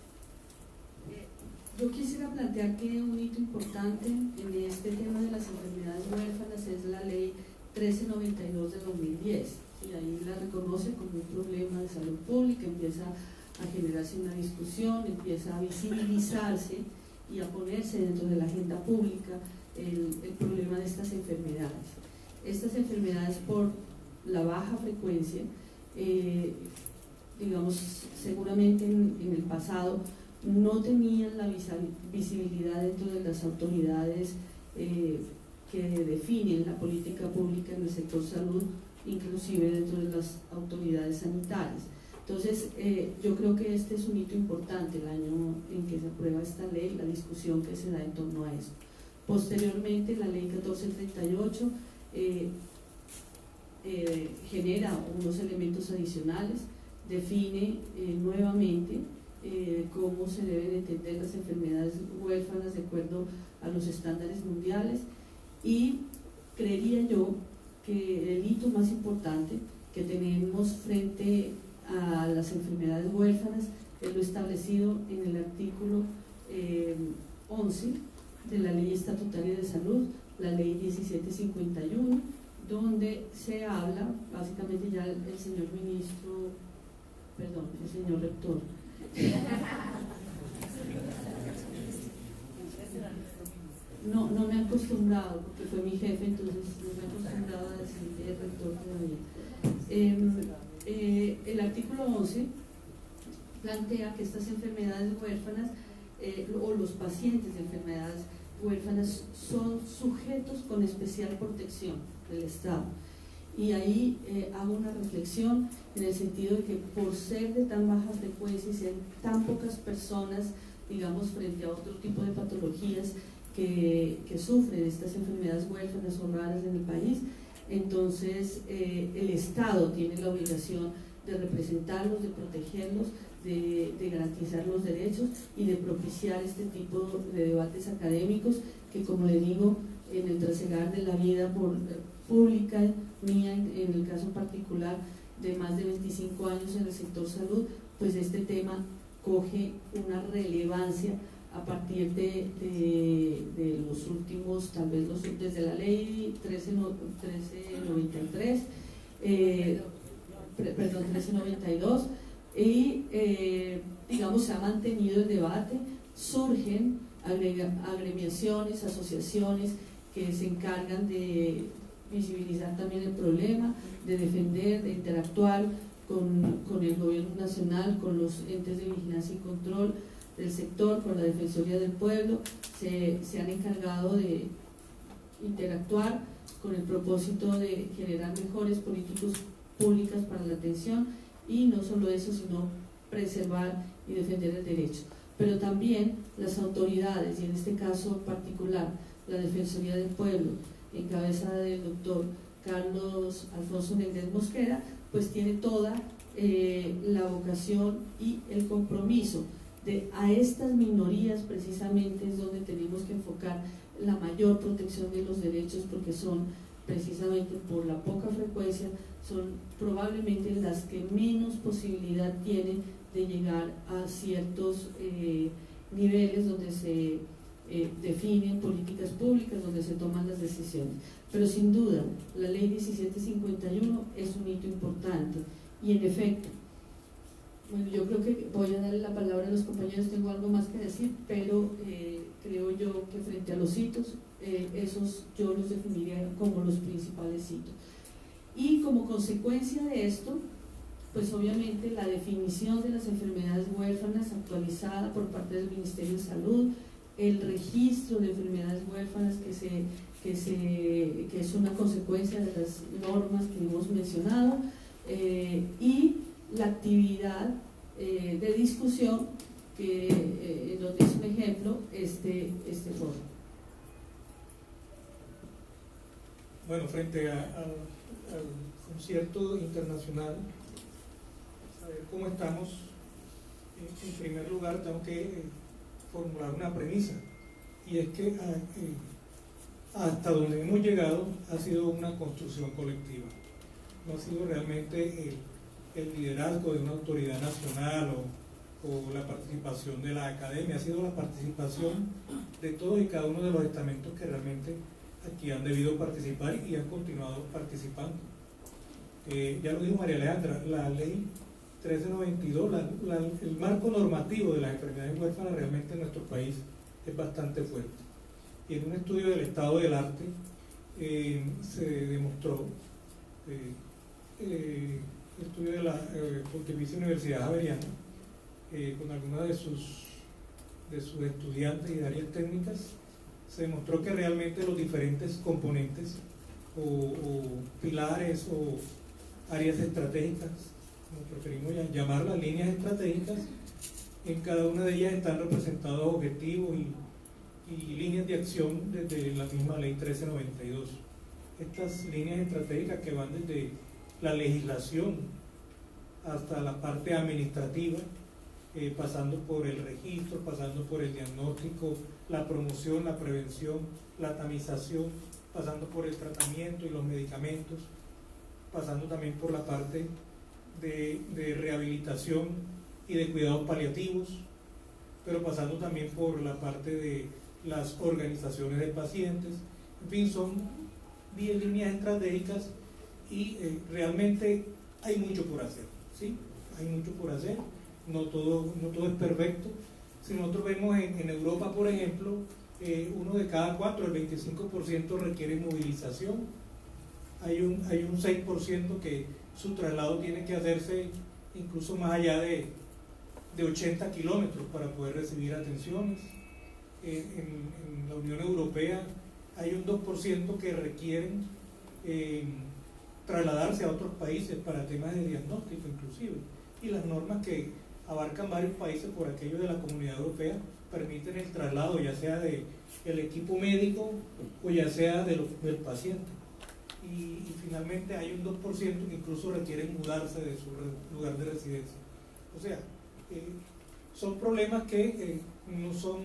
yo quisiera plantear que un hito importante en este tema de las enfermedades huérfanas es la ley 1392 de 2010, y ahí la reconoce como un problema de salud pública, empieza a generarse una discusión, empieza a visibilizarse y a ponerse dentro de la agenda pública el problema de estas enfermedades. Estas enfermedades, por la baja frecuencia, digamos, seguramente en el pasado no tenían la visibilidad dentro de las autoridades que definen la política pública en el sector salud, inclusive dentro de las autoridades sanitarias. Entonces, yo creo que este es un hito importante, el año en que se aprueba esta ley, la discusión que se da en torno a esto. Posteriormente, la ley 1438 genera unos elementos adicionales, define nuevamente cómo se deben entender las enfermedades huérfanas de acuerdo a los estándares mundiales, y creería yo que el hito más importante que tenemos frente a las enfermedades huérfanas es lo establecido en el artículo 11 de la Ley Estatutaria de Salud, la Ley 1751, donde se habla, básicamente ya el señor ministro, perdón, el señor rector, no me he acostumbrado, porque fue mi jefe, entonces no me he acostumbrado a decir rector todavía. El artículo 11 plantea que estas enfermedades huérfanas o los pacientes de enfermedades huérfanas son sujetos con especial protección del Estado. Y ahí hago una reflexión en el sentido de que por ser de tan baja frecuencia y ser tan pocas personas, digamos, frente a otro tipo de patologías que sufren estas enfermedades huérfanas o raras en el país, entonces el Estado tiene la obligación de representarlos, de protegerlos, de garantizar los derechos y de propiciar este tipo de debates académicos que, como le digo, en el trasegar de la vida pública mía, en el caso particular de más de 25 años en el sector salud, pues este tema coge una relevancia a partir de los últimos, tal vez desde la ley 1392, y digamos se ha mantenido el debate, surgen agremiaciones, asociaciones que se encargan de visibilizar también el problema, de defender, de interactuar con el gobierno nacional, con los entes de vigilancia y control del sector, con la Defensoría del Pueblo. Se han encargado de interactuar con el propósito de generar mejores políticas públicas para la atención, y no solo eso, sino preservar y defender el derecho. Pero también las autoridades, y en este caso particular la Defensoría del Pueblo, en cabeza del doctor Carlos Alfonso Negrez Mosquera, pues tiene toda la vocación y el compromiso de a estas minorías precisamente es donde tenemos que enfocar la mayor protección de los derechos, porque son precisamente por la poca frecuencia, son probablemente las que menos posibilidad tienen de llegar a ciertos niveles donde se definen políticas públicas donde se toman las decisiones. Pero sin duda, la ley 1751 es un hito importante y en efecto, bueno, yo creo que voy a darle la palabra a los compañeros, tengo algo más que decir, pero creo yo que frente a los hitos, esos yo los definiría como los principales hitos. Y como consecuencia de esto, pues obviamente la definición de las enfermedades huérfanas actualizada por parte del Ministerio de Salud, el registro de enfermedades huérfanas que es una consecuencia de las normas que hemos mencionado, y la actividad de discusión que nos dice un ejemplo este foro. Bueno, frente al concierto internacional, saber cómo estamos, en primer lugar tengo que formular una premisa, y es que hasta donde hemos llegado ha sido una construcción colectiva, no ha sido realmente el liderazgo de una autoridad nacional o la participación de la academia, ha sido la participación de todos y cada uno de los estamentos que realmente aquí han debido participar y han continuado participando. Ya lo dijo María Alejandra, la ley 1392, el marco normativo de las enfermedades huérfanas realmente en nuestro país es bastante fuerte. Y en un estudio del estado del arte se demostró, el estudio de la Pontificia Universidad Javeriana, con algunos de sus estudiantes y de áreas técnicas, se demostró que realmente los diferentes componentes o pilares o áreas estratégicas, como preferimos llamarlas, líneas estratégicas, en cada una de ellas están representados objetivos y líneas de acción desde la misma ley 1392. Estas líneas estratégicas que van desde la legislación hasta la parte administrativa, pasando por el registro, pasando por el diagnóstico, la promoción, la prevención, la tamización, pasando por el tratamiento y los medicamentos, pasando también por la parte de rehabilitación y de cuidados paliativos, pero pasando también por la parte de las organizaciones de pacientes. En fin, son 10 líneas estratégicas y realmente hay mucho por hacer, ¿sí? Hay mucho por hacer, no todo es perfecto. Si nosotros vemos en Europa, por ejemplo, 1 de cada 4, el 25% requiere movilización. Hay un 6% que su traslado tiene que hacerse incluso más allá de 80 kilómetros para poder recibir atenciones. En la Unión Europea hay un 2% que requieren trasladarse a otros países para temas de diagnóstico inclusive, y las normas que abarcan varios países por aquello de la Comunidad Europea permiten el traslado ya sea del equipo médico o ya sea del paciente, y finalmente hay un 2% que incluso requieren mudarse de su lugar de residencia. O sea, son problemas que no son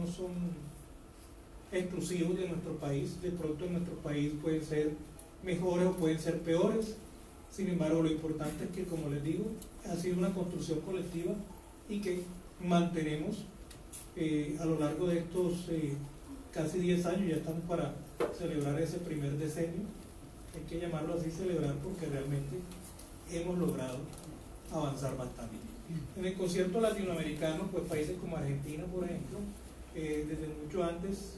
exclusivos de nuestro país. De pronto en nuestro país pueden ser mejores o pueden ser peores. Sin embargo, lo importante es que, como les digo, ha sido una construcción colectiva y que mantenemos a lo largo de estos casi 10 años. Ya estamos para celebrar ese primer decenio. Hay que llamarlo así, celebrar, porque realmente hemos logrado avanzar bastante. En el concierto latinoamericano, pues países como Argentina, por ejemplo, desde mucho antes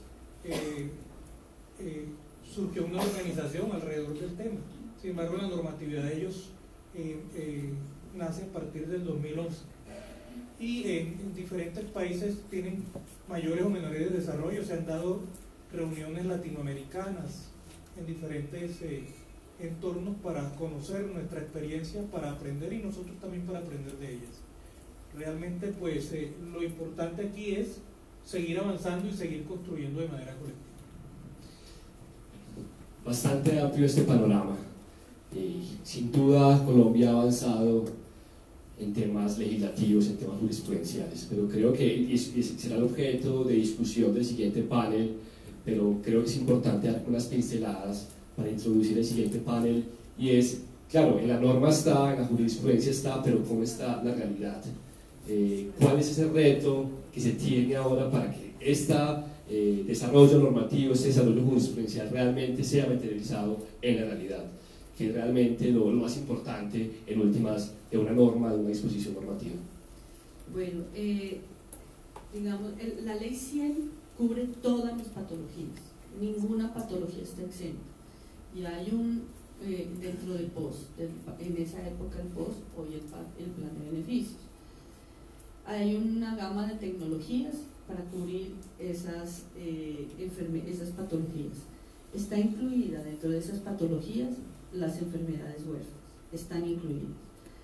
surgió una organización alrededor del tema. Sin embargo, la normatividad de ellos nace a partir del 2011. Y en diferentes países tienen mayores o menores de desarrollo. Se han dado reuniones latinoamericanas en diferentes entornos para conocer nuestra experiencia, para aprender, y nosotros también para aprender de ellas. Realmente, pues, lo importante aquí es seguir avanzando y seguir construyendo de manera colectiva. Bastante amplio este panorama. Sin duda, Colombia ha avanzado en temas legislativos, en temas jurisprudenciales, pero creo que será el objeto de discusión del siguiente panel, pero creo que es importante dar unas pinceladas para introducir el siguiente panel, y es, claro, en la norma está, en la jurisprudencia está, pero ¿cómo está la realidad? ¿Cuál es ese reto que se tiene ahora para que esta desarrollo normativo, ese desarrollo jurisprudencial realmente sea materializado en la realidad, que es realmente lo más importante en últimas de una norma, de una disposición normativa. Bueno, digamos, la ley 100 cubre todas las patologías, ninguna patología está exenta, y hay dentro del POS, en esa época el POS, hoy el plan de beneficios, hay una gama de tecnologías para cubrir esas patologías. Está incluida dentro de esas patologías las enfermedades huérfanas, están incluidas.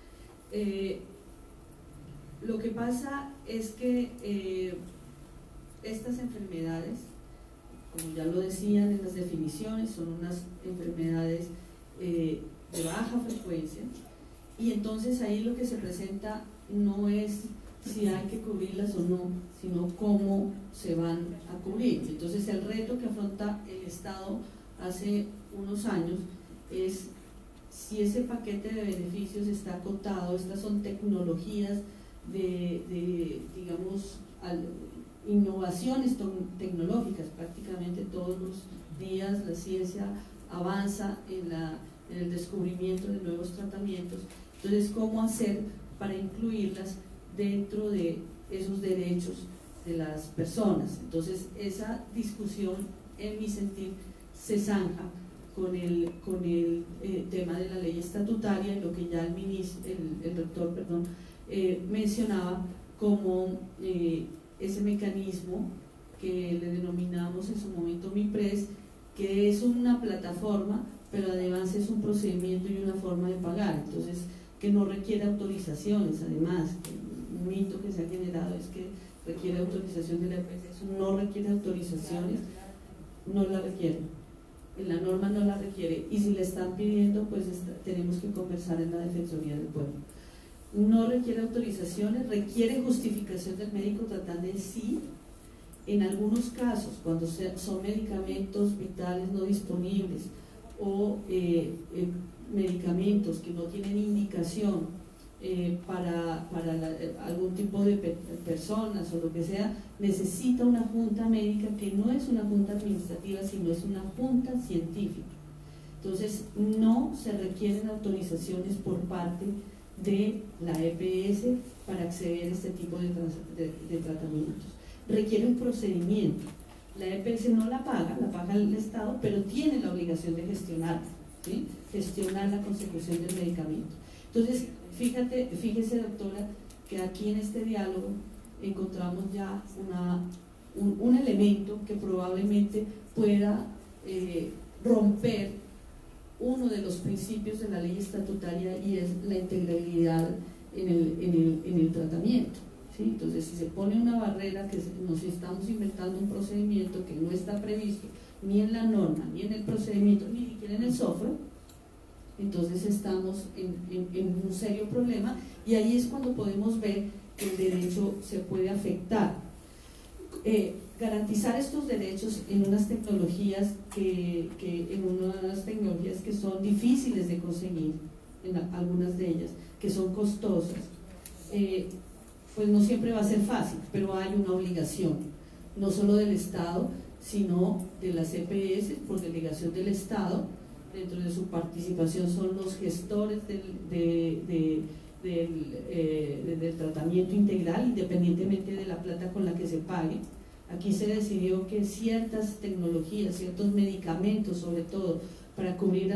Lo que pasa es que estas enfermedades, como ya lo decían en las definiciones, son unas enfermedades de baja frecuencia, y entonces ahí lo que se presenta no es si hay que cubrirlas o no, sino cómo se van a cubrir. Entonces el reto que afronta el Estado hace unos años es si ese paquete de beneficios está acotado. Estas son tecnologías digamos, innovaciones tecnológicas. Prácticamente todos los días la ciencia avanza en el descubrimiento de nuevos tratamientos. Entonces, ¿cómo hacer para incluirlas dentro de esos derechos de las personas? Entonces, esa discusión, en mi sentir, se zanja con el tema de la ley estatutaria, y lo que ya el rector mencionaba como ese mecanismo que le denominamos en su momento MIPRES, que es una plataforma, pero además es un procedimiento y una forma de pagar, entonces que no requiere autorizaciones. Además, un mito que se ha generado es que requiere autorización de la EPS. Eso no requiere autorizaciones, no la requiere, en la norma no la requiere, y si la están pidiendo, pues tenemos que conversar en la Defensoría del Pueblo. No requiere autorizaciones, requiere justificación del médico tratante. Sí, en algunos casos, cuando son medicamentos vitales no disponibles o medicamentos que no tienen indicación para algún tipo de personas o lo que sea, necesita una junta médica que no es una junta administrativa, sino es una junta científica. Entonces, no se requieren autorizaciones por parte de la EPS para acceder a este tipo de tratamientos. Requiere un procedimiento. La EPS no la paga el Estado, pero tiene la obligación de gestionarla, ¿sí? Gestionar la consecución del medicamento. Entonces, fíjese, doctora, que aquí en este diálogo encontramos ya un elemento que probablemente pueda romper uno de los principios de la ley estatutaria, y es la integralidad en el tratamiento, ¿sí? Entonces, si se pone una barrera, que nos estamos inventando un procedimiento que no está previsto ni en la norma, ni en el procedimiento, ni siquiera en el software, entonces estamos en un serio problema, y ahí es cuando podemos ver que el derecho se puede afectar. Garantizar estos derechos en unas tecnologías que son difíciles de conseguir, en algunas de ellas, que son costosas, pues no siempre va a ser fácil, pero hay una obligación, no solo del Estado, sino de las EPS, por delegación del Estado. Dentro de su participación son los gestores del tratamiento integral, independientemente de la plata con la que se pague. Aquí se decidió que ciertas tecnologías, ciertos medicamentos, sobre todo para cubrir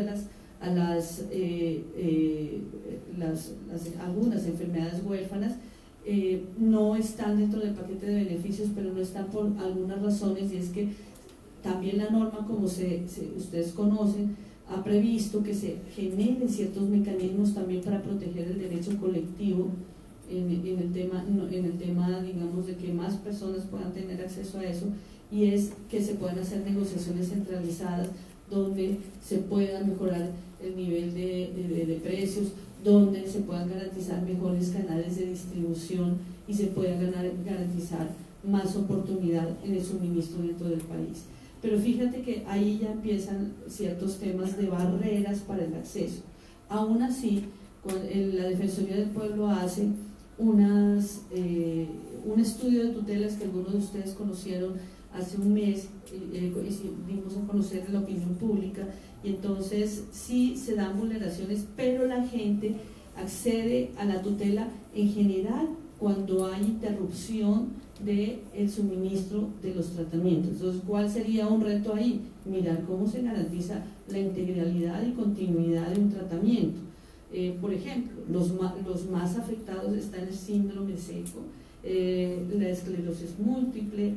algunas enfermedades huérfanas, no están dentro del paquete de beneficios, pero no están por algunas razones, y es que también la norma, como ustedes conocen, ha previsto que se generen ciertos mecanismos también para proteger el derecho colectivo en el tema, digamos, de que más personas puedan tener acceso a eso, y es que se puedan hacer negociaciones centralizadas donde se pueda mejorar el nivel de precios, donde se puedan garantizar mejores canales de distribución y se pueda garantizar más oportunidad en el suministro dentro del país. Pero fíjate que ahí ya empiezan ciertos temas de barreras para el acceso. Aún así, la Defensoría del Pueblo hace un estudio de tutelas que algunos de ustedes conocieron hace un mes, dimos a conocer en la opinión pública, y entonces sí se dan vulneraciones, pero la gente accede a la tutela en general cuando hay interrupción del suministro de los tratamientos. Entonces, ¿cuál sería un reto ahí? Mirar cómo se garantiza la integralidad y continuidad de un tratamiento. Por ejemplo, los más afectados están el síndrome seco, la esclerosis múltiple,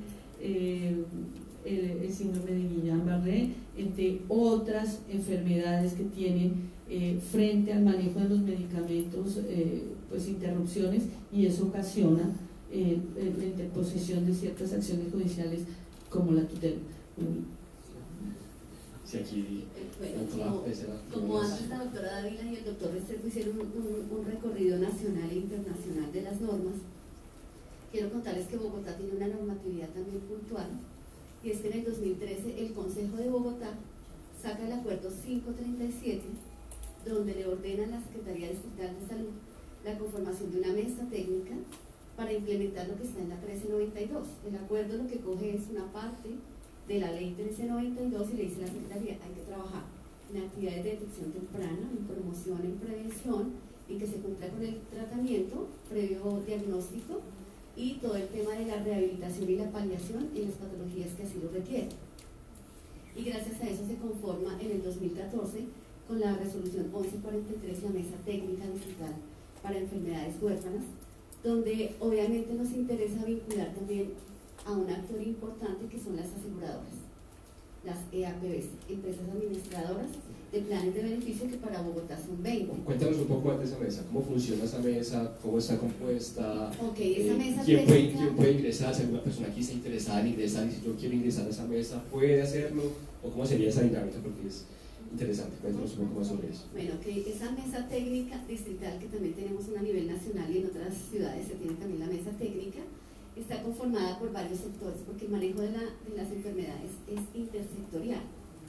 el síndrome de Guillain-Barré, entre otras enfermedades que tienen frente al manejo de los medicamentos, pues interrupciones, y eso ocasiona la interposición de ciertas acciones judiciales como la tutela. Sí, aquí, como antes la doctora Dávila y el doctor Restrepo hicieron un recorrido nacional e internacional de las normas, quiero contarles que Bogotá tiene una normatividad también puntual, y es que en el 2013 el Consejo de Bogotá saca el acuerdo 537, donde le ordena a la Secretaría Distrital de Salud la conformación de una mesa técnica para implementar lo que está en la 1392. El acuerdo lo que coge es una parte de la ley 1392 y le dice a la Secretaría: hay que trabajar en actividades de detección temprana, en promoción, en prevención, y que se cumpla con el tratamiento previo diagnóstico y todo el tema de la rehabilitación y la paliación en las patologías que así lo requieren. Y gracias a eso se conforma en el 2014 con la resolución 1143 la Mesa Técnica Distrital para Enfermedades Huérfanas, donde obviamente nos interesa vincular también a un actor importante que son las aseguradoras, las EAPBs, empresas administradoras de planes de beneficio, que para Bogotá son 20. Cuéntanos un poco más de esa mesa, cómo funciona esa mesa, cómo está compuesta, esa mesa ¿quién puede ingresar? Si alguna persona aquí está interesada en ingresar y si yo quiero ingresar a esa mesa, ¿puede hacerlo? ¿O cómo sería esa dinámica? Porque es interesante, cuéntanos un poco más sobre eso. Bueno, que esa mesa técnica distrital, que también tenemos una a nivel nacional y en otras ciudades se tiene también la mesa técnica, está conformada por varios sectores, porque el manejo de las enfermedades es intersectorial,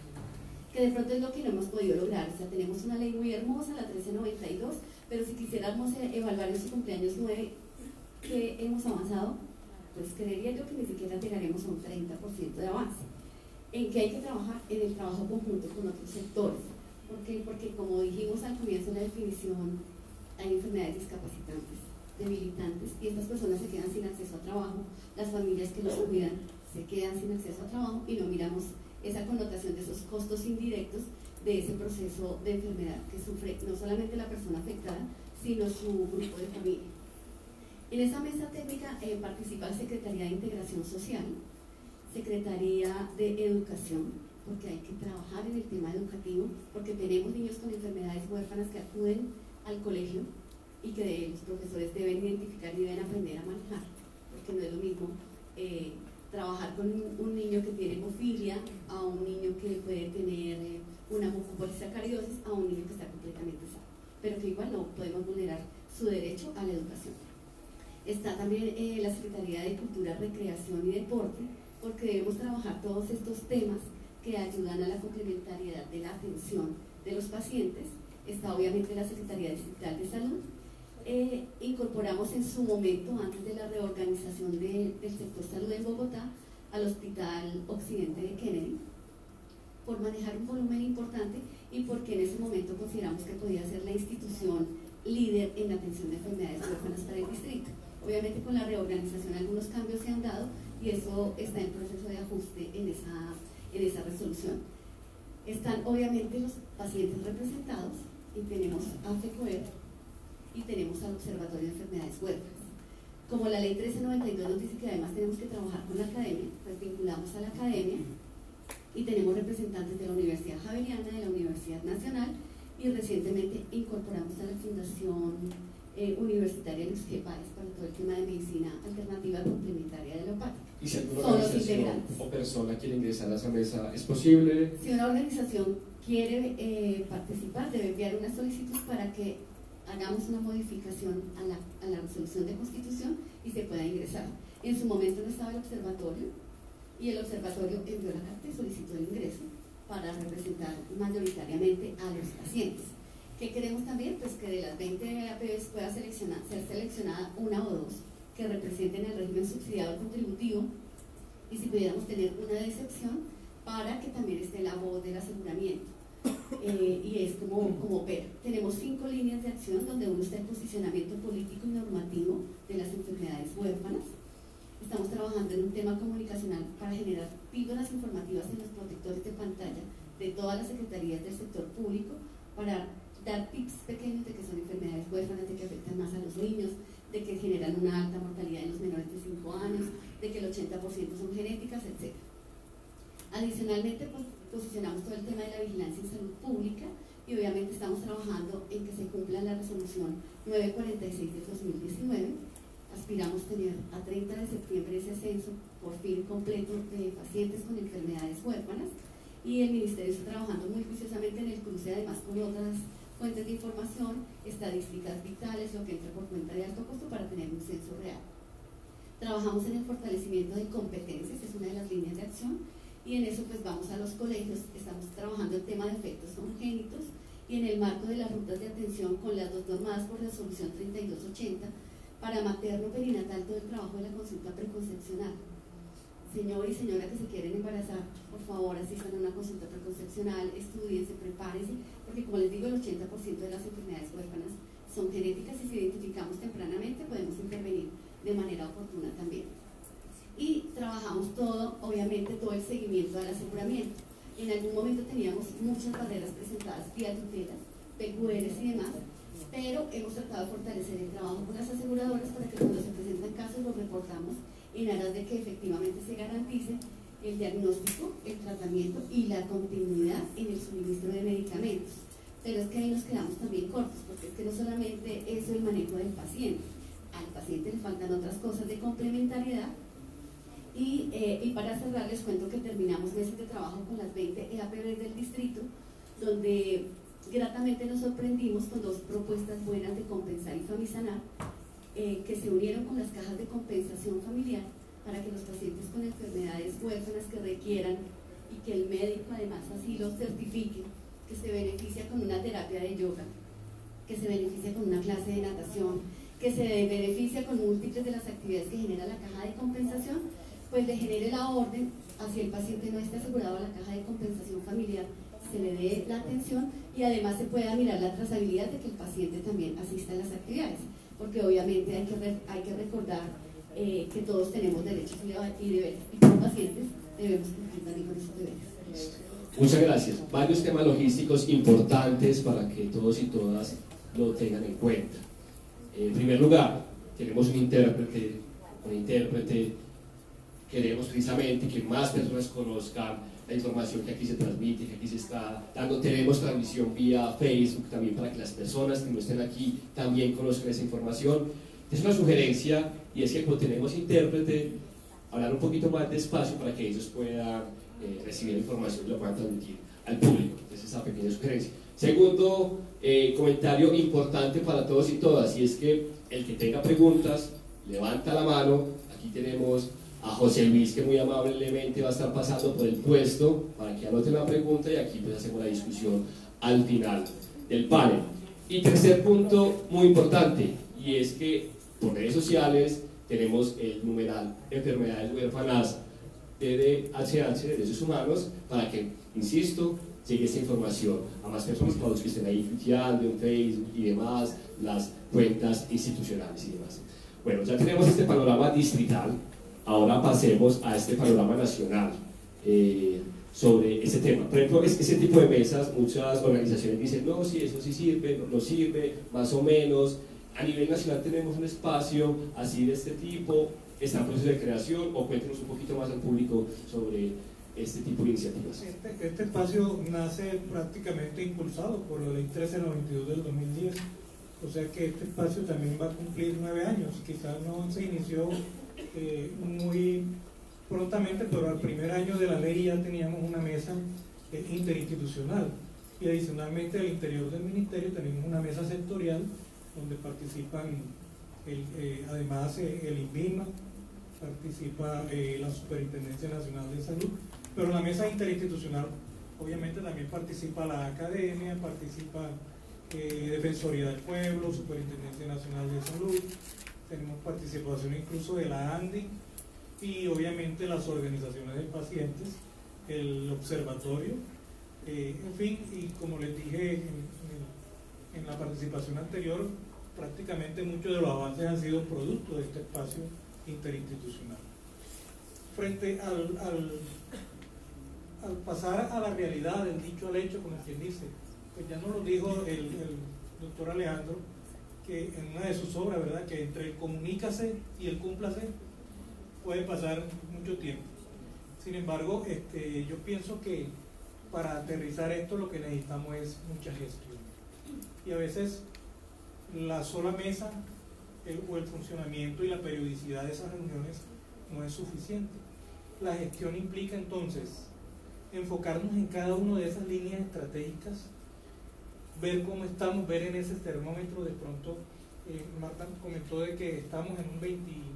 que de pronto es lo que no hemos podido lograr. O sea, tenemos una ley muy hermosa, la 1392, pero si quisiéramos evaluar en su cumpleaños 9 que hemos avanzado, pues creería yo que ni siquiera llegaremos a un 30% de avance. ¿En qué hay que trabajar? En el trabajo conjunto con otros sectores. ¿Por qué? Porque, como dijimos al comienzo de la definición, hay enfermedades discapacitantes, debilitantes, y estas personas se quedan sin acceso a trabajo, las familias que los cuidan se quedan sin acceso a trabajo, y no miramos esa connotación de esos costos indirectos de ese proceso de enfermedad que sufre no solamente la persona afectada, sino su grupo de familia. En esa mesa técnica participa la Secretaría de Integración Social, Secretaría de Educación, porque hay que trabajar en el tema educativo, porque tenemos niños con enfermedades huérfanas que acuden al colegio y que los profesores deben identificar y deben aprender a manejar, porque no es lo mismo trabajar con un niño que tiene hemofilia a un niño que puede tener una mucopolisacaridosis, a un niño que está completamente sano, pero que igual no podemos vulnerar su derecho a la educación. Está también la Secretaría de Cultura, Recreación y Deporte, porque debemos trabajar todos estos temas que ayudan a la complementariedad de la atención de los pacientes. Está obviamente la Secretaría Distrital de Salud. Incorporamos en su momento, antes de la reorganización del sector salud en Bogotá, al Hospital Occidente de Kennedy, por manejar un volumen importante y porque en ese momento consideramos que podía ser la institución líder en la atención de enfermedades huérfanas para el distrito. Obviamente con la reorganización algunos cambios se han dado y eso está en proceso de ajuste en esa resolución. Están obviamente los pacientes representados y tenemos a FECOER y tenemos al Observatorio de Enfermedades Huérfanas. Como la ley 1392 nos dice que además tenemos que trabajar con la academia, pues vinculamos a la academia y tenemos representantes de la Universidad Javeriana, de la Universidad Nacional, y recientemente incorporamos a la Fundación Universitaria Luis G. Páez para todo el tema de medicina alternativa complementaria de la alopática. ¿Y si alguna organización o persona quiere ingresar a esa mesa, es posible? Si una organización quiere participar, debe enviar una solicitud para que hagamos una modificación a la resolución de constitución y se pueda ingresar. En su momento no estaba el observatorio y el observatorio envió la carta y solicitó el ingreso para representar mayoritariamente a los pacientes. ¿Qué queremos también? Pues que de las 20 APBs pueda ser seleccionada una o dos que representen el régimen subsidiado contributivo y si pudiéramos tener una de excepción para que también esté la voz del aseguramiento. Y es como opera. Tenemos 5 líneas de acción donde uno está el posicionamiento político y normativo de las enfermedades huérfanas. Estamos trabajando en un tema comunicacional para generar píldoras informativas en los protectores de pantalla de todas las secretarías del sector público para dar tips pequeños de que son enfermedades huérfanas, de que afectan más a los niños, de que generan una alta mortalidad en los menores de 5 años, de que el 80% son genéticas, etc. Adicionalmente, pues, posicionamos todo el tema de la vigilancia en salud pública y obviamente estamos trabajando en que se cumpla la resolución 946 de 2019. Aspiramos tener a 30 de septiembre ese censo por fin completo de pacientes con enfermedades huérfanas, y el Ministerio está trabajando muy juiciosamente en el cruce además con otras fuentes de información, estadísticas vitales, lo que entra por cuenta de alto costo para tener un censo real. Trabajamos en el fortalecimiento de competencias, es una de las líneas de acción, y en eso pues vamos a los colegios, estamos trabajando el tema de efectos congénitos, y en el marco de las rutas de atención con las 2 normadas por resolución 3280, para materno perinatal todo el trabajo de la consulta preconcepcional. Señor y señora que se quieren embarazar, por favor asistan a una consulta preconcepcional, estudiense, prepárense, porque como les digo, el 80% de las enfermedades huérfanas son genéticas y si identificamos tempranamente podemos intervenir de manera oportuna también. Y trabajamos todo, obviamente, todo el seguimiento al aseguramiento. En algún momento teníamos muchas barreras presentadas vía tutelas, PQRs y demás, pero hemos tratado de fortalecer el trabajo con las aseguradoras para que cuando se presentan casos los reportamos en aras de que efectivamente se garantice el diagnóstico, el tratamiento y la continuidad en el suministro de medicamentos. Pero es que ahí nos quedamos también cortos, porque es que no solamente es el manejo del paciente, al paciente le faltan otras cosas de complementariedad. Y para cerrar les cuento que terminamos meses de trabajo con las 20 EAPBs del distrito, donde gratamente nos sorprendimos con 2 propuestas buenas de Compensar y Famisanar, que se unieron con las cajas de compensación familiar para que los pacientes con enfermedades huérfanas que requieran y que el médico además así lo certifique, que se beneficia con una terapia de yoga, que se beneficia con una clase de natación, que se beneficia con múltiples de las actividades que genera la caja de compensación, pues le genere la orden hacia el paciente no esté asegurado a la caja de compensación familiar, se le dé la atención y además se pueda mirar la trazabilidad de que el paciente también asista a las actividades, porque obviamente hay que recordar que todos tenemos derechos y deberes, y como pacientes debemos cumplir también con esos deberes. Muchas gracias. Varios temas logísticos importantes para que todos y todas lo tengan en cuenta. En primer lugar, tenemos un intérprete, queremos precisamente que más personas conozcan la información que aquí se transmite, que aquí se está dando. Tenemos transmisión vía Facebook también para que las personas que no estén aquí también conozcan esa información. Es una sugerencia, y es que como tenemos intérprete, hablar un poquito más despacio para que ellos puedan recibir la información y lo puedan transmitir al público. Entonces, esa pequeña sugerencia. Segundo comentario importante para todos y todas, y es que el que tenga preguntas, levanta la mano. Aquí tenemos a José Luis, que muy amablemente va a estar pasando por el puesto para que anoten la pregunta, y aquí pues hacemos la discusión al final del panel. Y tercer punto muy importante, y es que por redes sociales tenemos el numeral enfermedades huérfanas DDHH, derechos humanos, para que, insisto, llegue esta información a más personas, para los que estén ahí tuiteando en Facebook y demás, las cuentas institucionales y demás. Bueno, ya tenemos este panorama distrital. Ahora pasemos a este panorama nacional sobre ese tema. Por ejemplo, ese tipo de mesas, muchas organizaciones dicen, no, sí, eso sí sirve, no sirve, más o menos. A nivel nacional tenemos un espacio así de este tipo, está en proceso de creación, o cuéntenos un poquito más al público sobre este tipo de iniciativas. Este espacio nace prácticamente impulsado por la ley 1392 del 2010, o sea que este espacio también va a cumplir 9 años, quizás no se inició muy prontamente, pero al primer año de la ley ya teníamos una mesa interinstitucional, y adicionalmente al interior del ministerio tenemos una mesa sectorial donde participan además el INVIMA, participa la Superintendencia Nacional de Salud, pero la mesa interinstitucional obviamente también participa la academia, participa Defensoría del Pueblo, Superintendencia Nacional de Salud, tenemos participación incluso de la ANDI y obviamente las organizaciones de pacientes, el observatorio, en fin, y como les dije en la participación anterior, prácticamente muchos de los avances han sido producto de este espacio interinstitucional. Frente al pasar a la realidad, del dicho al hecho, como quien dice, pues ya nos lo dijo el doctor Alejandro, que en una de sus obras, ¿verdad?, que entre el comunícase y el cúmplase puede pasar mucho tiempo. Sin embargo, yo pienso que para aterrizar esto lo que necesitamos es mucha gestión. Y a veces la sola mesa o el funcionamiento y la periodicidad de esas reuniones no es suficiente. La gestión implica entonces enfocarnos en cada una de esas líneas estratégicas, ver cómo estamos, ver en ese termómetro. De pronto Marta comentó de que estamos en un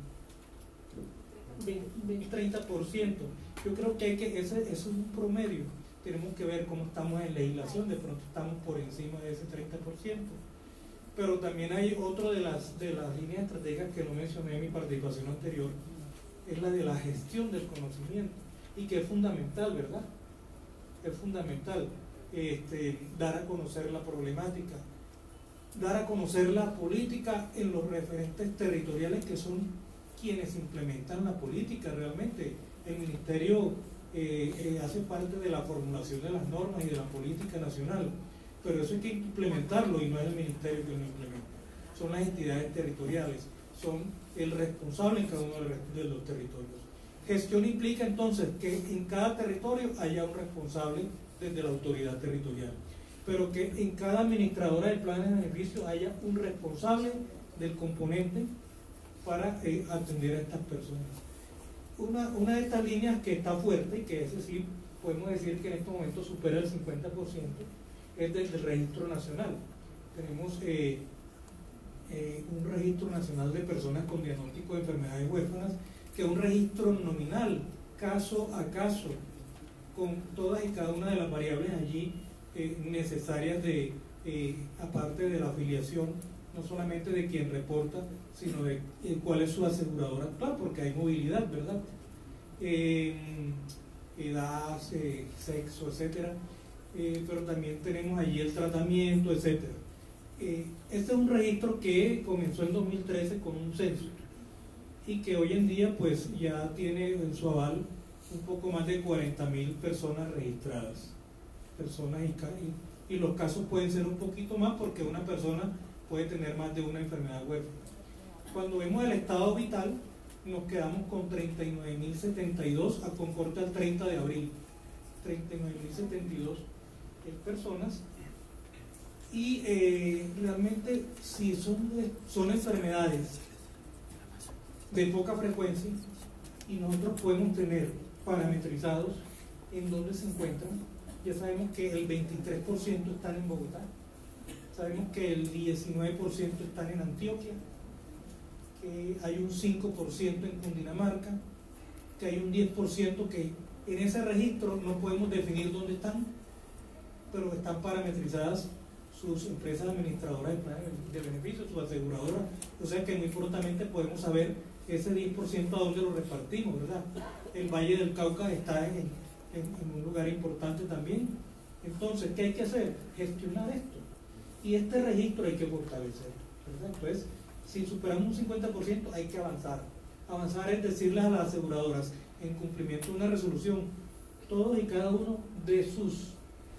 30%. Yo creo que ese es un promedio. Tenemos que ver cómo estamos en legislación, de pronto estamos por encima de ese 30%. Pero también hay otro de las líneas estratégicas que no mencioné en mi participación anterior, es la de la gestión del conocimiento, y que es fundamental, ¿verdad? Es fundamental dar a conocer la problemática, dar a conocer la política en los referentes territoriales, que son quienes implementan la política realmente. El ministerio hace parte de la formulación de las normas y de la política nacional, pero eso hay que implementarlo, y no es el ministerio que lo implementa, son las entidades territoriales, son el responsable en cada uno de los territorios. Gestión implica entonces que en cada territorio haya un responsable desde la autoridad territorial, pero que en cada administradora de planes de beneficio haya un responsable del componente para atender a estas personas. Una de estas líneas que está fuerte, y que ese sí podemos decir que en este momento supera el 50%, es del registro nacional. Tenemos un registro nacional de personas con diagnóstico de enfermedades huérfanas, que es un registro nominal, caso a caso, con todas y cada una de las variables allí necesarias, aparte de la afiliación, no solamente de quien reporta, sino de cuál es su aseguradora actual, porque hay movilidad, ¿verdad? Edad, sexo, etcétera. Pero también tenemos allí el tratamiento, etcétera. Este es un registro que comenzó en 2013 con un censo, y que hoy en día pues ya tiene en su aval un poco más de 40.000 personas registradas, y los casos pueden ser un poquito más, porque una persona puede tener más de una enfermedad huérfana. Cuando vemos el estado vital, nos quedamos con 39.072 con corte al 30 de abril, 39.072 personas, y realmente si son enfermedades de poca frecuencia, y nosotros podemos tener parametrizados en dónde se encuentran. Ya sabemos que el 23% están en Bogotá, sabemos que el 19% están en Antioquia, que hay un 5% en Cundinamarca, que hay un 10% que en ese registro no podemos definir dónde están, pero están parametrizadas sus empresas administradoras de beneficios, sus aseguradoras. O sea que muy prontamente podemos saber ese 10% a dónde lo repartimos, ¿verdad? El Valle del Cauca está en un lugar importante también. Entonces, ¿qué hay que hacer? Gestionar esto. Y este registro hay que fortalecer, ¿verdad? Entonces, si superamos un 50%, hay que avanzar. Avanzar es decirles a las aseguradoras, en cumplimiento de una resolución, todos y cada uno de sus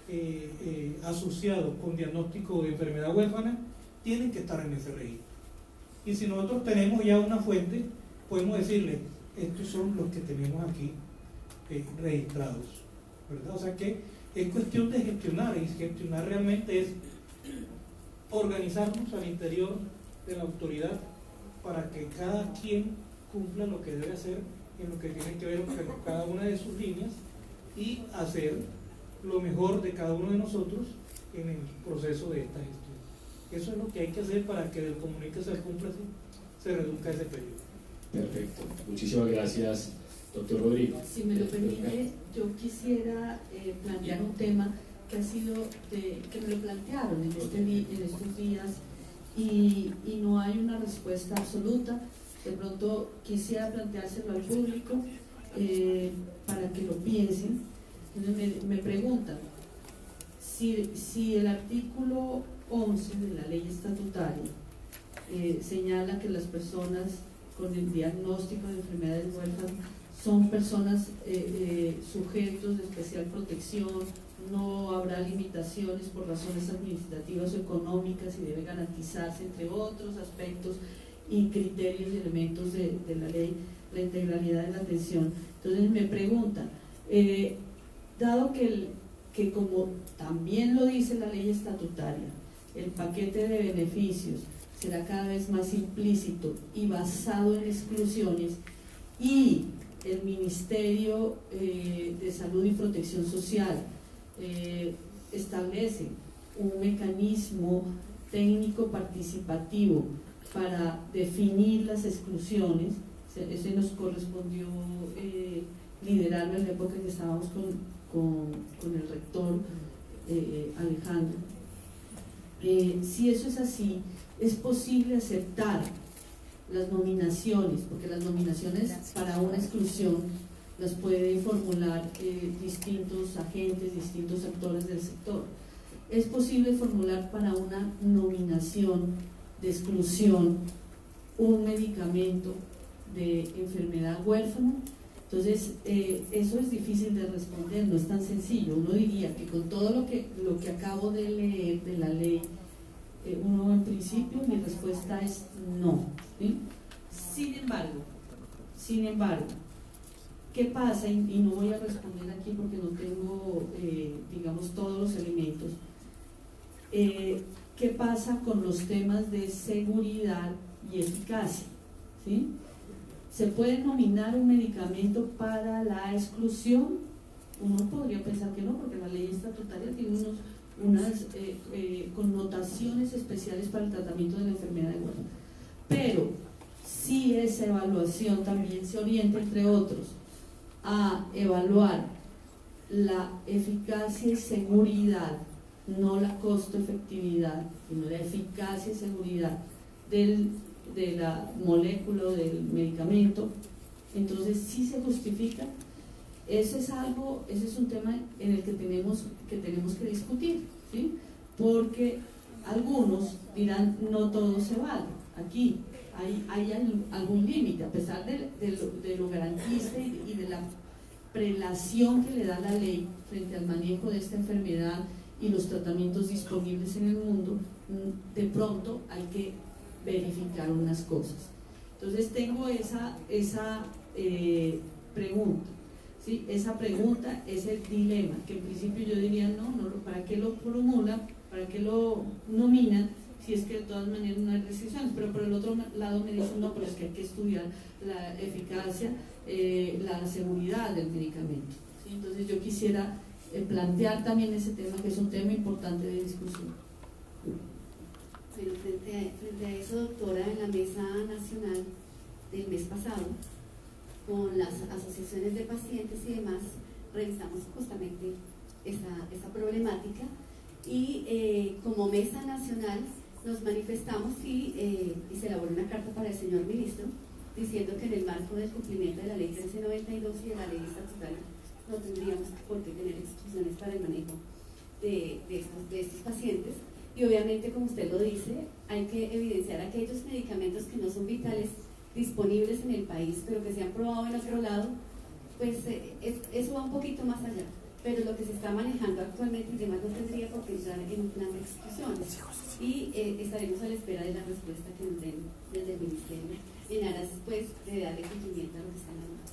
asociados con diagnóstico de enfermedad huérfana tienen que estar en ese registro. Y si nosotros tenemos ya una fuente, podemos decirle, estos son los que tenemos aquí registrados, ¿verdad? O sea que es cuestión de gestionar, y gestionar realmente es organizarnos al interior de la autoridad para que cada quien cumpla lo que debe hacer en lo que tiene que ver con cada una de sus líneas, y hacer lo mejor de cada uno de nosotros en el proceso de esta gestión. Eso es lo que hay que hacer para que del comuníquese al cúmplase se reduzca ese periodo. Perfecto, muchísimas gracias, doctor Rodrigo. Si me lo permite, yo quisiera plantear un tema que ha sido que me lo plantearon en estos días, y no hay una respuesta absoluta. De pronto quisiera planteárselo al público para que lo piensen. Entonces me preguntan si el artículo 11 de la ley estatutaria señala que las personas con el diagnóstico de enfermedades huérfanas son personas sujetos de especial protección, no habrá limitaciones por razones administrativas o económicas y debe garantizarse, entre otros aspectos y criterios y elementos de la ley, la integralidad de la atención. Entonces me preguntan, dado que como también lo dice la ley estatutaria, el paquete de beneficios será cada vez más implícito y basado en exclusiones, y el Ministerio de Salud y Protección Social establece un mecanismo técnico participativo para definir las exclusiones. Ese nos correspondió liderarlo en la época que estábamos con el rector Alejandro. Si eso es así, es posible aceptar las nominaciones, porque las nominaciones para una exclusión las pueden formular distintos agentes, distintos actores del sector. Es posible formular para una nominación de exclusión un medicamento de enfermedad huérfana. Entonces eso es difícil de responder, no es tan sencillo. Uno diría que con todo lo que acabo de leer de la ley, uno en principio, mi respuesta es no, ¿sí? Sin embargo, ¿qué pasa? Y no voy a responder aquí porque no tengo, digamos, todos los elementos. ¿Qué pasa con los temas de seguridad y eficacia? ¿Sí? ¿Se puede nominar un medicamento para la exclusión? Uno podría pensar que no, porque la ley estatutaria tiene unas connotaciones especiales para el tratamiento de la enfermedad de huérfano. Pero si esa evaluación también se orienta, entre otros, a evaluar la eficacia y seguridad, no la costo-efectividad, sino la eficacia y seguridad de la molécula o del medicamento, entonces sí se justifica. Ese es un tema en el que tenemos que discutir, ¿sí? Porque algunos dirán no todo se vale. Aquí hay algún límite, a pesar de lo garantista y de la prelación que le da la ley frente al manejo de esta enfermedad y los tratamientos disponibles en el mundo. De pronto hay que verificar unas cosas. Entonces tengo esa pregunta. ¿Sí? Esa pregunta es el dilema, que en principio yo diría no, ¿para qué lo formulan? ¿Para qué lo nominan? Si es que de todas maneras no hay restricciones, pero por el otro lado me dicen no, pero es que hay que estudiar la eficacia, la seguridad del medicamento. ¿Sí? Entonces yo quisiera plantear también ese tema, que es un tema importante de discusión. Bueno, frente a eso, doctora, en la mesa nacional del mes pasado, con las asociaciones de pacientes y demás, revisamos justamente esta problemática y como mesa nacional nos manifestamos y se elaboró una carta para el señor ministro diciendo que en el marco del cumplimiento de la ley 1392 y de la ley estatutaria no tendríamos por qué tener exclusiones para el manejo de estos pacientes, y obviamente, como usted lo dice, hay que evidenciar aquellos medicamentos que no son vitales disponibles en el país, pero que se han probado en otro lado, pues eso va un poquito más allá. Pero lo que se está manejando actualmente y demás no tendría por qué entrar en un plan de exclusiones. Y estaremos a la espera de la respuesta que nos den desde el Ministerio, en aras pues de darle cumplimiento a lo que están hablando.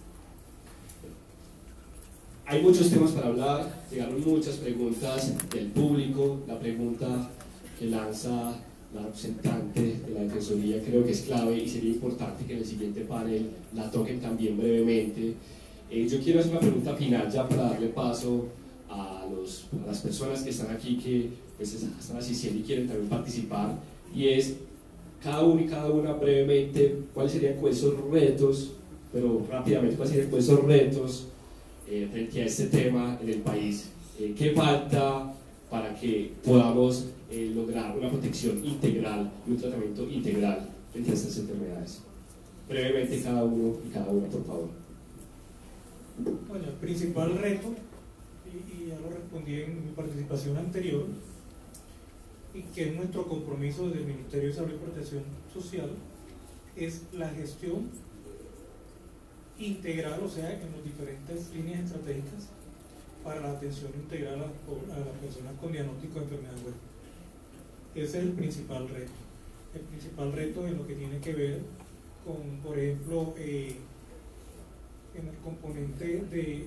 Hay muchos temas para hablar, llegaron muchas preguntas del público. La pregunta que lanza la representante de la Defensoría creo que es clave y sería importante que en el siguiente panel la toquen también brevemente. Yo quiero hacer una pregunta final ya para darle paso a las personas que están aquí, que pues, están asistiendo y quieren también participar, y es cada uno y cada una brevemente cuáles serían esos retos, pero rápidamente cuáles serían esos retos frente a este tema en el país. ¿Qué falta para que podamos lograr una protección integral y un tratamiento integral frente a estas enfermedades? brevemente cada uno y cada una, por favor. Bueno, el principal reto, y ya lo respondí en mi participación anterior, y que es nuestro compromiso del Ministerio de Salud y Protección Social, es la gestión integral, o sea, en las diferentes líneas estratégicas para la atención integral a las personas con diagnóstico de enfermedad huérfana. Ese es el principal reto. El principal reto en lo que tiene que ver con, por ejemplo, en el componente de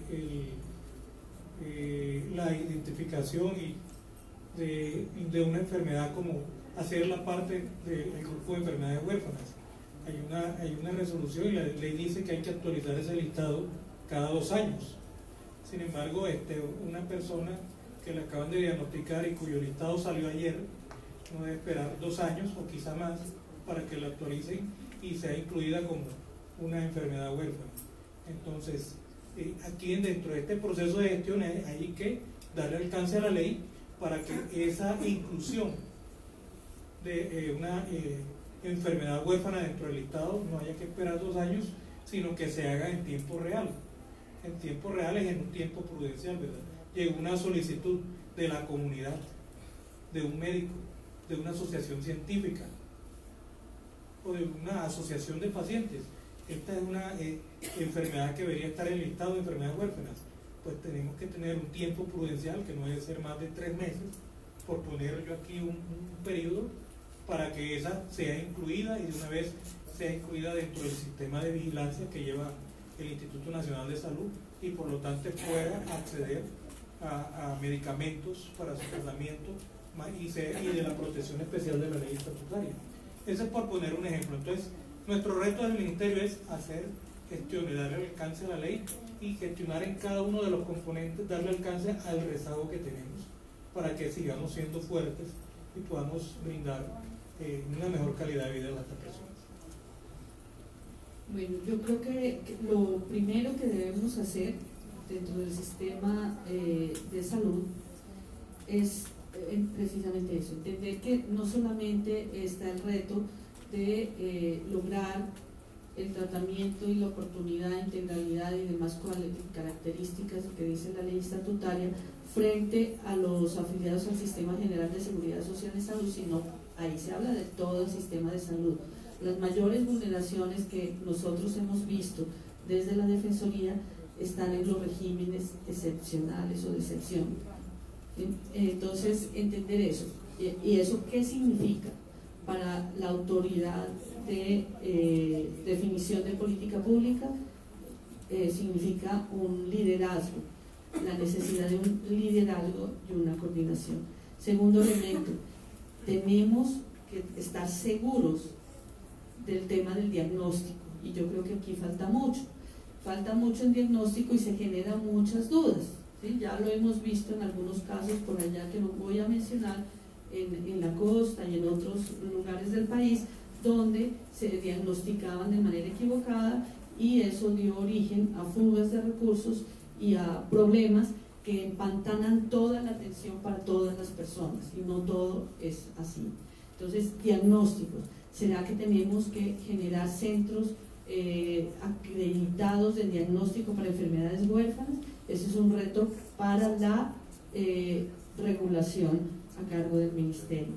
la identificación de una enfermedad, como hacer la parte del grupo de enfermedades huérfanas. Hay una resolución y la ley dice que hay que actualizar ese listado cada 2 años. Sin embargo, una persona que le acaban de diagnosticar y cuyo listado salió ayer, no debe esperar 2 años o quizá más para que la actualicen y sea incluida como una enfermedad huérfana. Entonces, aquí dentro de este proceso de gestión hay que darle alcance a la ley para que esa inclusión de una enfermedad huérfana dentro del listado no haya que esperar 2 años, sino que se haga en tiempo real. En tiempo real es en un tiempo prudencial, ¿verdad? Llegó una solicitud de la comunidad, de un médico, de una asociación científica o de una asociación de pacientes. Esta es una enfermedad que debería estar en el listado de enfermedades huérfanas. Pues tenemos que tener un tiempo prudencial que no debe ser más de 3 meses, por poner yo aquí un periodo, para que esa sea incluida y de una vez sea incluida dentro del sistema de vigilancia que lleva el Instituto Nacional de Salud y por lo tanto pueda acceder a medicamentos para su tratamiento y de la protección especial de la ley estatutaria. Ese es por poner un ejemplo. Entonces, nuestro reto del Ministerio es hacer gestiones, darle alcance a la ley y gestionar en cada uno de los componentes, darle alcance al rezago que tenemos para que sigamos siendo fuertes y podamos brindar una mejor calidad de vida a estas personas. Bueno, yo creo que lo primero que debemos hacer dentro del sistema de salud es precisamente eso, entender que no solamente está el reto de lograr el tratamiento y la oportunidad de integralidad y demás características que dice la ley estatutaria frente a los afiliados al Sistema General de Seguridad Social de Salud, sino ahí se habla de todo el sistema de salud. Las mayores vulneraciones que nosotros hemos visto desde la Defensoría están en los regímenes excepcionales o de excepción. Entonces, entender eso. ¿Y eso qué significa? Para la autoridad de definición de política pública, significa un liderazgo, la necesidad de un liderazgo y una coordinación. Segundo elemento, tenemos que estar seguros del tema del diagnóstico, y yo creo que aquí falta mucho en diagnóstico y se generan muchas dudas, ¿sí? Ya lo hemos visto en algunos casos por allá que no voy a mencionar, en la costa y en otros lugares del país, donde se diagnosticaban de manera equivocada y eso dio origen a fugas de recursos y a problemas que empantanan toda la atención para todas las personas, y no todo es así. Entonces, diagnósticos. ¿Será que tenemos que generar centros acreditados de diagnóstico para enfermedades huérfanas? Ese es un reto para la regulación a cargo del Ministerio.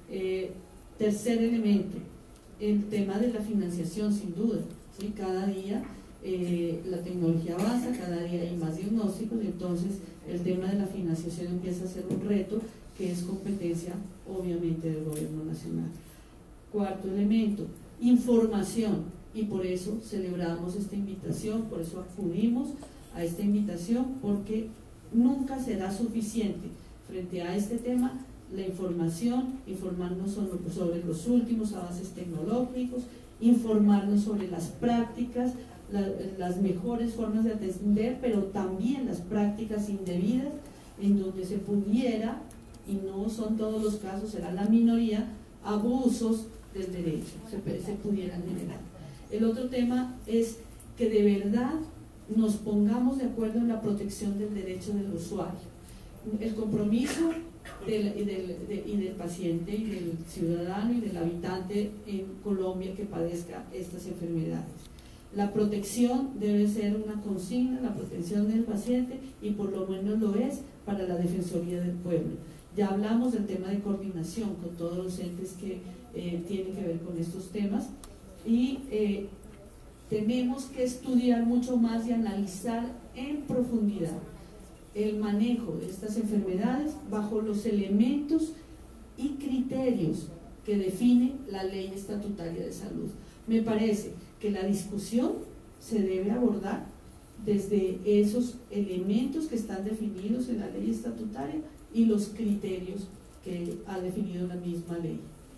Tercer elemento, el tema de la financiación, sin duda, ¿sí? Cada día la tecnología avanza, cada día hay más diagnósticos, y entonces el tema de la financiación empieza a ser un reto que es competencia obviamente del gobierno nacional. Cuarto elemento, información, y por eso celebramos esta invitación, por eso acudimos a esta invitación, porque nunca será suficiente frente a este tema la información, informarnos sobre los últimos avances tecnológicos, informarnos sobre las prácticas, las mejores formas de atender, pero también las prácticas indebidas en donde se pudiera, y no son todos los casos, será la minoría, abusos del derecho se pudieran generar. El otro tema es que de verdad nos pongamos de acuerdo en la protección del derecho del usuario. El compromiso del paciente y del ciudadano y del habitante en Colombia que padezca estas enfermedades. La protección debe ser una consigna, la protección del paciente, y por lo menos lo es para la Defensoría del Pueblo. Ya hablamos del tema de coordinación con todos los entes que tienen que ver con estos temas, y tenemos que estudiar mucho más y analizar en profundidad el manejo de estas enfermedades bajo los elementos y criterios que define la Ley Estatutaria de Salud. Me parece que la discusión se debe abordar desde esos elementos que están definidos en la Ley Estatutaria y los criterios que ha definido la misma ley.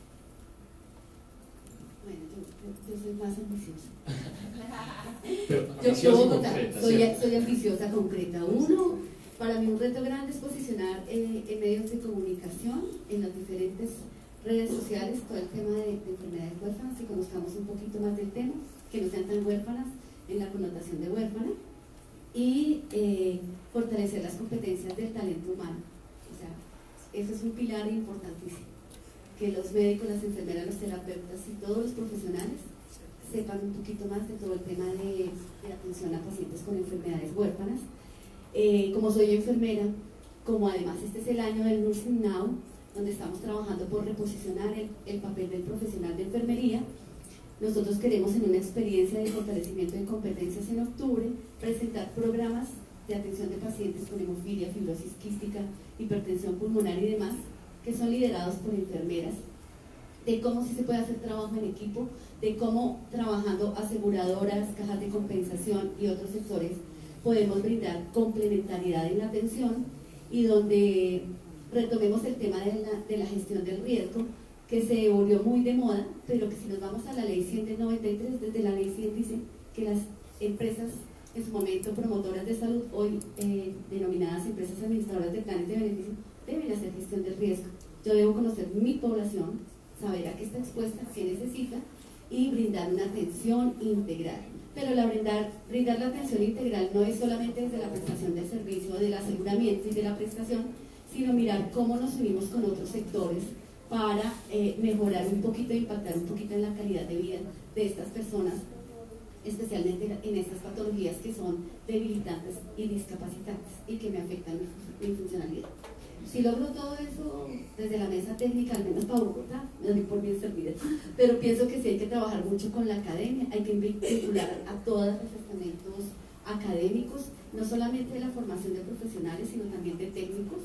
Bueno, yo soy más ambiciosa. Soy ambiciosa, concreta. Uno, para mí un reto grande es posicionar en medios de comunicación, en las diferentes redes sociales, todo el tema de enfermedades huérfanas, que conozcamos un poquito más del tema, que no sean tan huérfanas en la connotación de huérfana, y fortalecer las competencias del talento humano. O sea, eso es un pilar importantísimo, que los médicos, las enfermeras, los terapeutas y todos los profesionales sepan un poquito más de todo el tema de atención a pacientes con enfermedades huérfanas. Como soy enfermera, como además este es el año del Nursing Now, donde estamos trabajando por reposicionar el papel del profesional de enfermería, nosotros queremos, en una experiencia de fortalecimiento de competencias en octubre, presentar programas de atención de pacientes con hemofilia, fibrosis quística, hipertensión pulmonar y demás, que son liderados por enfermeras, de cómo sí se puede hacer trabajo en equipo, de cómo trabajando aseguradoras, cajas de compensación y otros sectores podemos brindar complementariedad en la atención, y donde retomemos el tema de la gestión del riesgo, que se volvió muy de moda, pero que si nos vamos a la ley 100 del 93, desde la ley 100 dice que las empresas en su momento promotoras de salud, hoy denominadas empresas administradoras de planes de beneficio, deben hacer gestión del riesgo. Yo debo conocer mi población, saber a qué está expuesta, qué necesita, y brindar una atención integral. Pero brindar la atención integral no es solamente desde la prestación del servicio, del aseguramiento y de la prestación, sino mirar cómo nos unimos con otros sectores para mejorar un poquito, impactar un poquito en la calidad de vida de estas personas, especialmente en estas patologías que son debilitantes y discapacitantes y que me afectan mi funcionalidad. Si logro todo eso desde la mesa técnica, al menos para Bogotá, me doy por bien servida, pero pienso que sí hay que trabajar mucho con la academia, hay que vincular a todos los estamentos académicos, no solamente de la formación de profesionales, sino también de técnicos,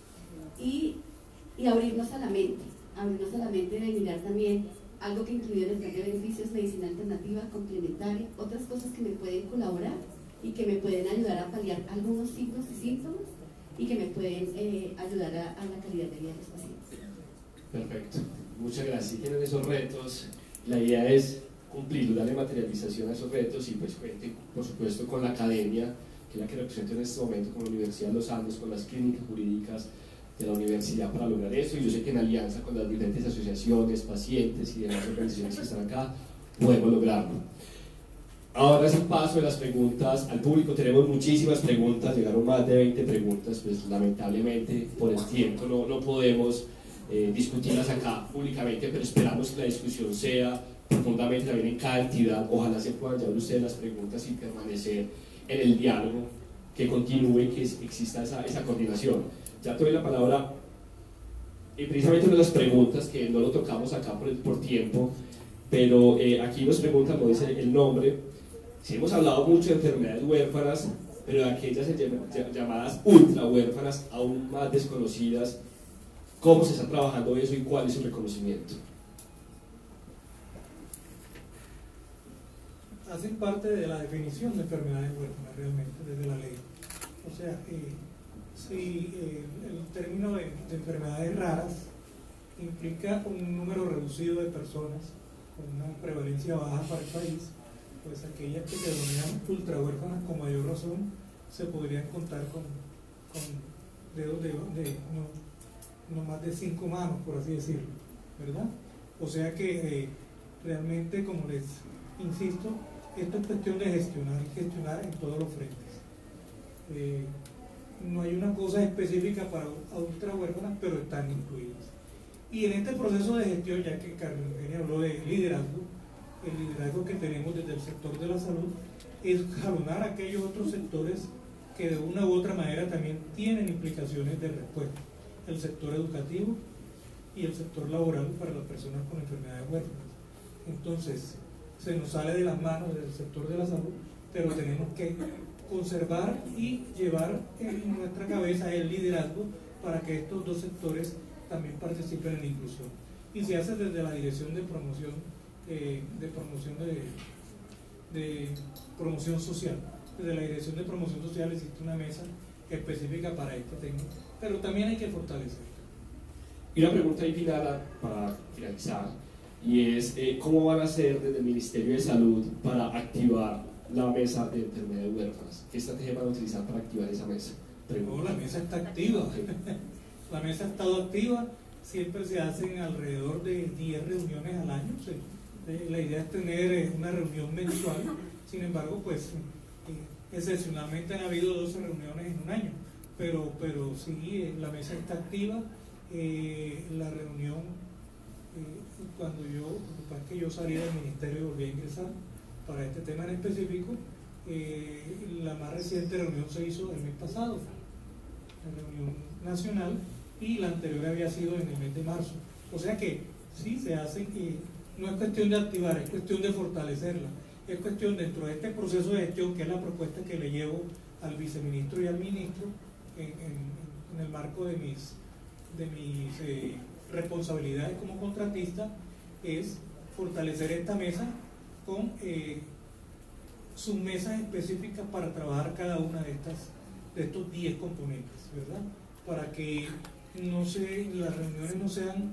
y abrirnos a la mente de mirar también algo que incluye en el plan de beneficios, medicina alternativa, complementaria, otras cosas que me pueden colaborar y que me pueden ayudar a paliar algunos signos y síntomas y que me pueden ayudar a la calidad de vida de los pacientes. Perfecto, muchas gracias. Si tienen esos retos, la idea es cumplirlos, darle materialización a esos retos, y pues cuente, por supuesto, con la academia, que es la que represento en este momento, con la Universidad de los Andes, con las clínicas jurídicas de la universidad para lograr eso, y yo sé que en alianza con las diferentes asociaciones, pacientes y demás organizaciones que están acá, podemos lograrlo. Ahora es el paso de las preguntas al público. Tenemos muchísimas preguntas, llegaron más de 20 preguntas, pues lamentablemente por el tiempo no podemos discutirlas acá públicamente, pero esperamos que la discusión sea profundamente también en cada entidad. Ojalá se puedan llevar ustedes las preguntas y permanecer en el diálogo, que continúe y que exista esa coordinación. Ya te doy la palabra, precisamente una de las preguntas que no lo tocamos acá por tiempo, pero aquí nos preguntan, no dice el nombre. Sí, hemos hablado mucho de enfermedades huérfanas, pero de aquellas llamadas ultra huérfanas, aún más desconocidas. ¿Cómo se está trabajando eso y cuál es su reconocimiento? Hacen parte de la definición de enfermedades huérfanas realmente, desde la ley. O sea, si el término de enfermedades raras implica un número reducido de personas con una prevalencia baja para el país, pues aquellas que se denominan ultra huérfanas, con mayor razón se podrían contar con dedos de no más de 5 manos, por así decirlo, ¿verdad? O sea que realmente, como les insisto, esto es cuestión de gestionar en todos los frentes. no hay una cosa específica para adultos ultrahuérfanas, pero están incluidas. Y en este proceso de gestión, ya que Carmen Eugenia habló de liderazgo, el liderazgo que tenemos desde el sector de la salud es jalonar a aquellos otros sectores que de una u otra manera también tienen implicaciones de respuesta. El sector educativo y el sector laboral para las personas con enfermedades huérfanas. Entonces, se nos sale de las manos del sector de la salud, pero tenemos que conservar y llevar en nuestra cabeza el liderazgo para que estos dos sectores también participen en la inclusión. Y se hace desde la Dirección de Promoción de Promoción Social. Desde la Dirección de Promoción Social existe una mesa específica para este tema, pero también hay que fortalecer. Y una pregunta ahí final para finalizar, y es ¿cómo van a hacer desde el Ministerio de Salud para activar la mesa de enfermedades huérfanas? ¿Qué estrategia van a utilizar para activar esa mesa? No, la mesa está activa. La mesa ha estado activa, siempre se hacen alrededor de 10 reuniones al año. La idea es tener una reunión mensual, sin embargo, pues excepcionalmente han habido 12 reuniones en un año, pero sí, la mesa está activa. La reunión, cuando yo salí del ministerio y volví a ingresar para este tema en específico, la más reciente reunión se hizo el mes pasado, la reunión nacional, y la anterior había sido en el mes de marzo. O sea que sí, se hace, no es cuestión de activar, es cuestión de fortalecerla, es cuestión dentro de este proceso de gestión, que es la propuesta que le llevo al viceministro y al ministro en el marco de mis responsabilidades como contratista, es fortalecer esta mesa con sus mesas específicas para trabajar cada una de estos 10 componentes, ¿verdad? Para que las reuniones no sean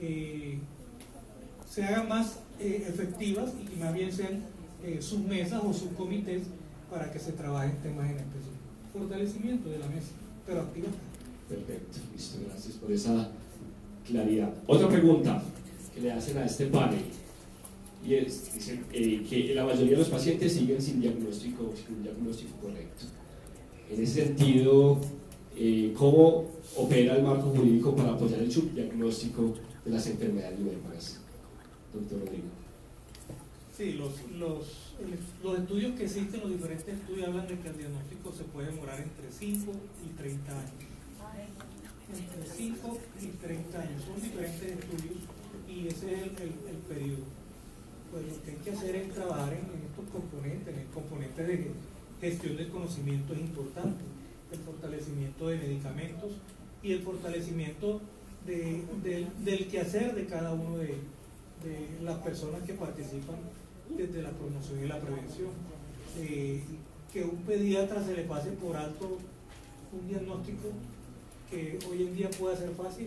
se hagan más efectivas y que más bien sean sus mesas o sus comités para que se trabajen temas en específico. Fortalecimiento de la mesa, pero activa. Perfecto, listo, gracias por esa claridad. Otra pregunta que le hacen a este panel, y es dicen, que la mayoría de los pacientes siguen sin un diagnóstico correcto. En ese sentido, ¿cómo opera el marco jurídico para apoyar el subdiagnóstico de las enfermedades huérfanas? Doctor Rodrigo. Sí, los estudios que existen, los diferentes estudios hablan de que el diagnóstico se puede demorar entre 5 y 30 años. Entre 5 y 30 años, son diferentes estudios y ese es el periodo. Pues lo que hay que hacer es trabajar en estos componentes, en el componente de gestión del conocimiento es importante, el fortalecimiento de medicamentos y el fortalecimiento del quehacer de cada uno de las personas que participan desde la promoción y la prevención. Que un pediatra se le pase por alto un diagnóstico que hoy en día pueda ser fácil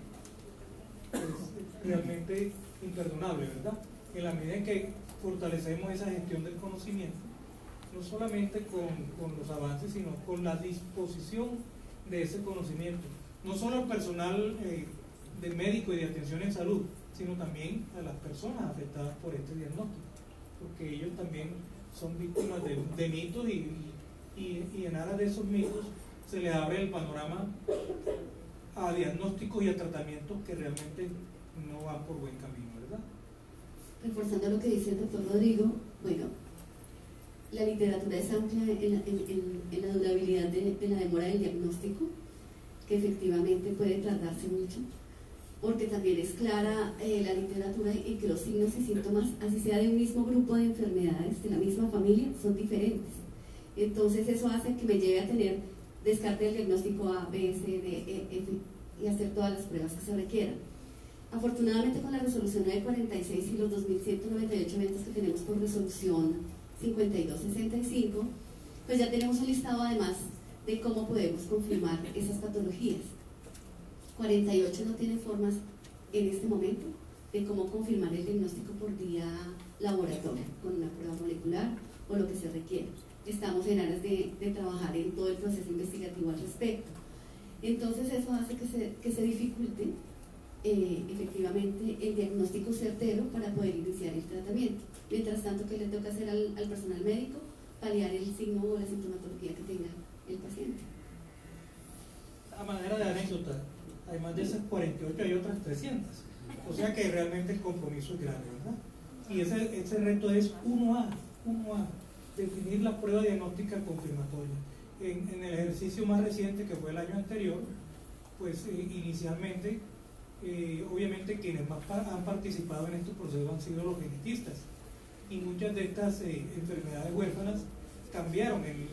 es realmente imperdonable, ¿verdad? En la medida en que fortalecemos esa gestión del conocimiento, no solamente con los avances, sino con la disposición de ese conocimiento, no solo al personal de médico y de atención en salud, sino también a las personas afectadas por este diagnóstico, porque ellos también son víctimas de mitos y en aras de esos mitos se les abre el panorama a diagnósticos y a tratamientos que realmente no van por buen camino, ¿verdad? Reforzando lo que dice el doctor Rodrigo, bueno, la literatura es amplia en la durabilidad de la demora del diagnóstico, que efectivamente puede tardarse mucho, porque también es clara la literatura en que los signos y síntomas, así sea de un mismo grupo de enfermedades, de la misma familia, son diferentes. Entonces eso hace que me lleve a tener descarte del diagnóstico A, B, C, D, E, F y hacer todas las pruebas que se requieran. Afortunadamente, con la resolución 946 y los 2.198 eventos que tenemos por resolución 5265, pues ya tenemos un listado además de cómo podemos confirmar esas patologías. 48 no tienen formas en este momento de cómo confirmar el diagnóstico por vía laboratorio, con una prueba molecular o lo que se requiera. Estamos en aras de trabajar en todo el proceso investigativo al respecto. Entonces eso hace que se dificulte efectivamente el diagnóstico certero para poder iniciar el tratamiento. Mientras tanto, ¿qué le toca hacer al personal médico? Paliar el signo o la sintomatología que tenga el paciente. a manera de anécdota, además de esas 48 hay otras 300. O sea que realmente el compromiso es grande, ¿verdad? Y ese reto es 1A, definir la prueba diagnóstica confirmatoria. En el ejercicio más reciente, que fue el año anterior, pues inicialmente, obviamente quienes más han participado en estos procesos han sido los genetistas. Y muchas de estas enfermedades huérfanas cambiaron en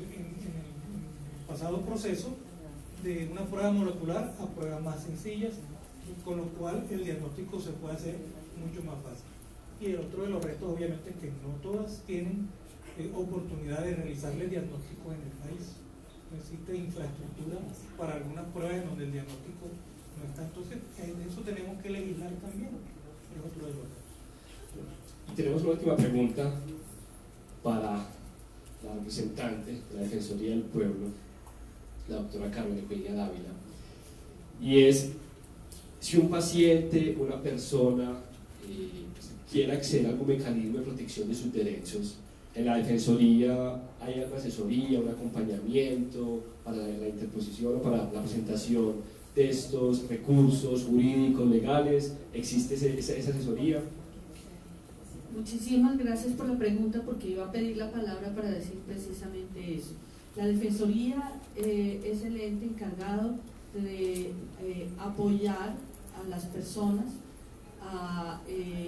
el pasado proceso de una prueba molecular a pruebas más sencillas, con lo cual el diagnóstico se puede hacer mucho más fácil. Y el otro de los retos, obviamente, es que no todas tienen oportunidad de realizarle el diagnóstico en el país. Necesita infraestructura para algunas pruebas en donde el diagnóstico no está. Entonces, en eso tenemos que legislar también. Es otro de los retos. Y tenemos una última pregunta para la representante de la Defensoría del Pueblo, la doctora Carmen Eugenia Dávila, y es: si un paciente, una persona quiere acceder a algún mecanismo de protección de sus derechos, en la Defensoría hay alguna asesoría, un acompañamiento para la interposición o para la presentación de estos recursos jurídicos, legales. ¿Existe esa asesoría? Muchísimas gracias por la pregunta, porque iba a pedir la palabra para decir precisamente eso. La Defensoría es el ente encargado de apoyar a las personas a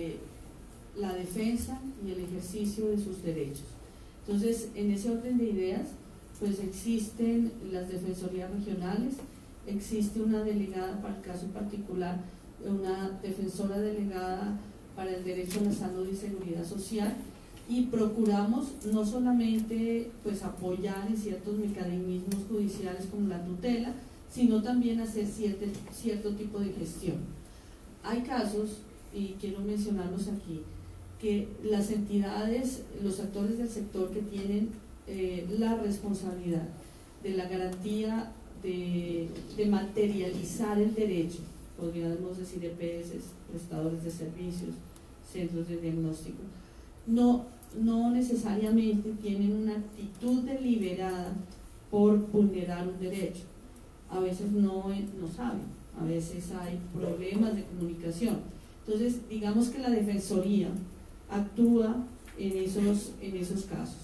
la defensa y el ejercicio de sus derechos. Entonces, en ese orden de ideas, pues existen las defensorías regionales, existe una delegada para el caso particular, una defensora delegada para el derecho a la salud y seguridad social, y procuramos no solamente pues apoyar en ciertos mecanismos judiciales como la tutela, sino también hacer cierto tipo de gestión. Hay casos, y quiero mencionarlos aquí, que las entidades, los actores del sector que tienen la responsabilidad de la garantía de materializar el derecho, podríamos decir EPS, prestadores de servicios, centros de diagnóstico, no necesariamente tienen una actitud deliberada por vulnerar un derecho. A veces no saben, a veces hay problemas de comunicación. Entonces, digamos que la Defensoría actúa en esos casos.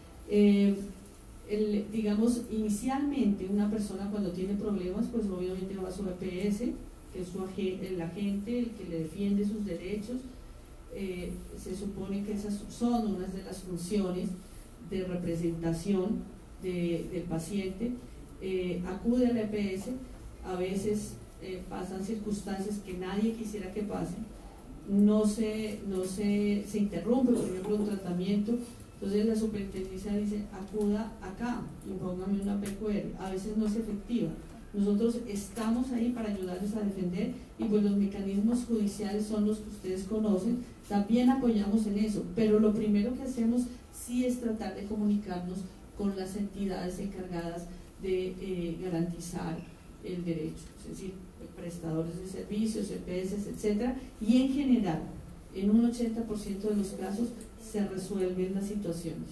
Digamos, inicialmente una persona cuando tiene problemas, pues obviamente va a su EPS, que es el agente, el que le defiende sus derechos. Se supone que esas son unas de las funciones de representación del paciente. Acude al EPS, a veces pasan circunstancias que nadie quisiera que pasen, se interrumpe, por ejemplo, un tratamiento. Entonces la superintendencia dice: acuda acá y póngame una PQR. A veces no es efectiva. Nosotros estamos ahí para ayudarles a defender, y pues los mecanismos judiciales son los que ustedes conocen. También apoyamos en eso, pero lo primero que hacemos sí es tratar de comunicarnos con las entidades encargadas de garantizar el derecho, es decir, prestadores de servicios, EPS, etcétera, y en general, en un 80% de los casos se resuelven las situaciones.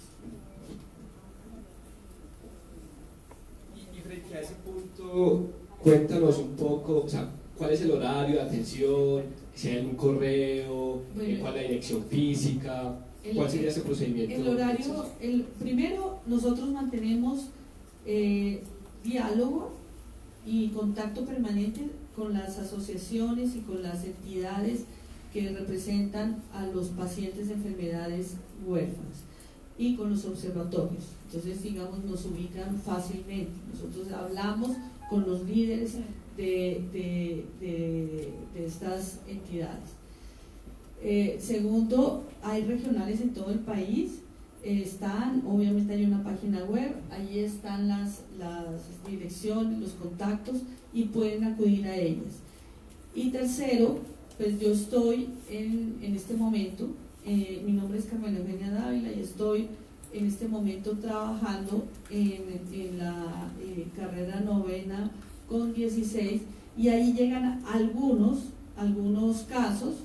Y frente a ese punto, cuéntanos un poco, o sea, ¿cuál es el horario de atención? Si hay algún correo, bueno, ¿cuál es la dirección física? ¿Cuál sería ese procedimiento? El horario, primero nosotros mantenemos diálogo y contacto permanente con las asociaciones y con las entidades que representan a los pacientes de enfermedades huérfanas, y con los observatorios. Entonces, digamos, nos ubican fácilmente. Nosotros hablamos con los líderes de estas entidades. Segundo, hay regionales en todo el país. Obviamente hay una página web, ahí están las direcciones, los contactos, y pueden acudir a ellas. Y tercero, pues yo estoy en este momento, mi nombre es Carmen Eugenia Dávila, y estoy en este momento trabajando en la carrera novena con 16, y ahí llegan algunos casos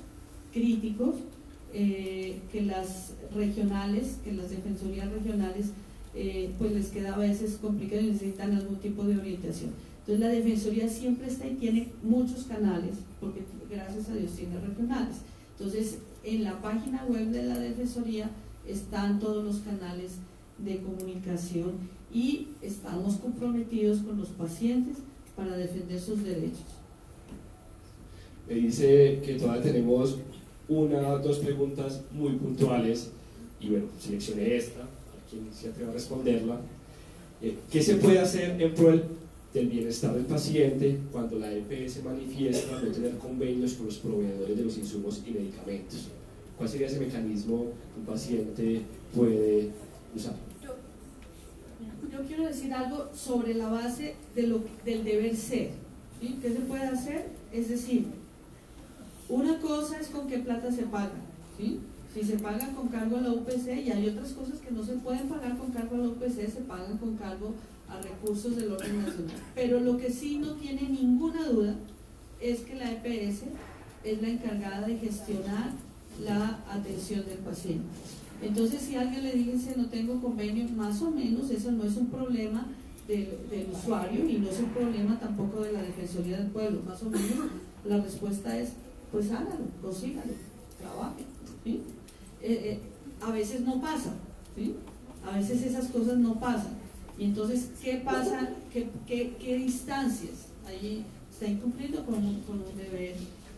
críticos que las regionales, que las defensorías regionales pues les queda a veces complicado y necesitan algún tipo de orientación. Entonces la Defensoría siempre está y tiene muchos canales, porque gracias a Dios tiene regionales. Entonces en la página web de la Defensoría están todos los canales de comunicación y estamos comprometidos con los pacientes para defender sus derechos. Me dice que todavía tenemos una o dos preguntas muy puntuales y bueno, seleccioné esta, a quien se atreva a responderla. ¿Qué se puede hacer en pro del bienestar del paciente cuando la EPS manifiesta no tener convenios con los proveedores de los insumos y medicamentos? ¿Cuál sería ese mecanismo que un paciente puede usar? Yo quiero decir algo sobre la base del deber ser, ¿sí? ¿Qué se puede hacer? Es decir, una cosa es con qué plata se paga, ¿sí? Si se paga con cargo a la UPC, y hay otras cosas que no se pueden pagar con cargo a la UPC, se pagan con cargo a recursos del orden nacional. Pero lo que sí no tiene ninguna duda es que la EPS es la encargada de gestionar la atención del paciente. Entonces, si alguien le dice no tengo convenio, más o menos eso no es un problema del usuario y no es un problema tampoco de la Defensoría del Pueblo. Más o menos la respuesta es, pues hágalo, consígalo, trabaje, ¿sí? A veces no pasa, ¿sí? A veces esas cosas no pasan. Y entonces, ¿qué pasa? ¿Qué distancias? Ahí está incumpliendo con un deber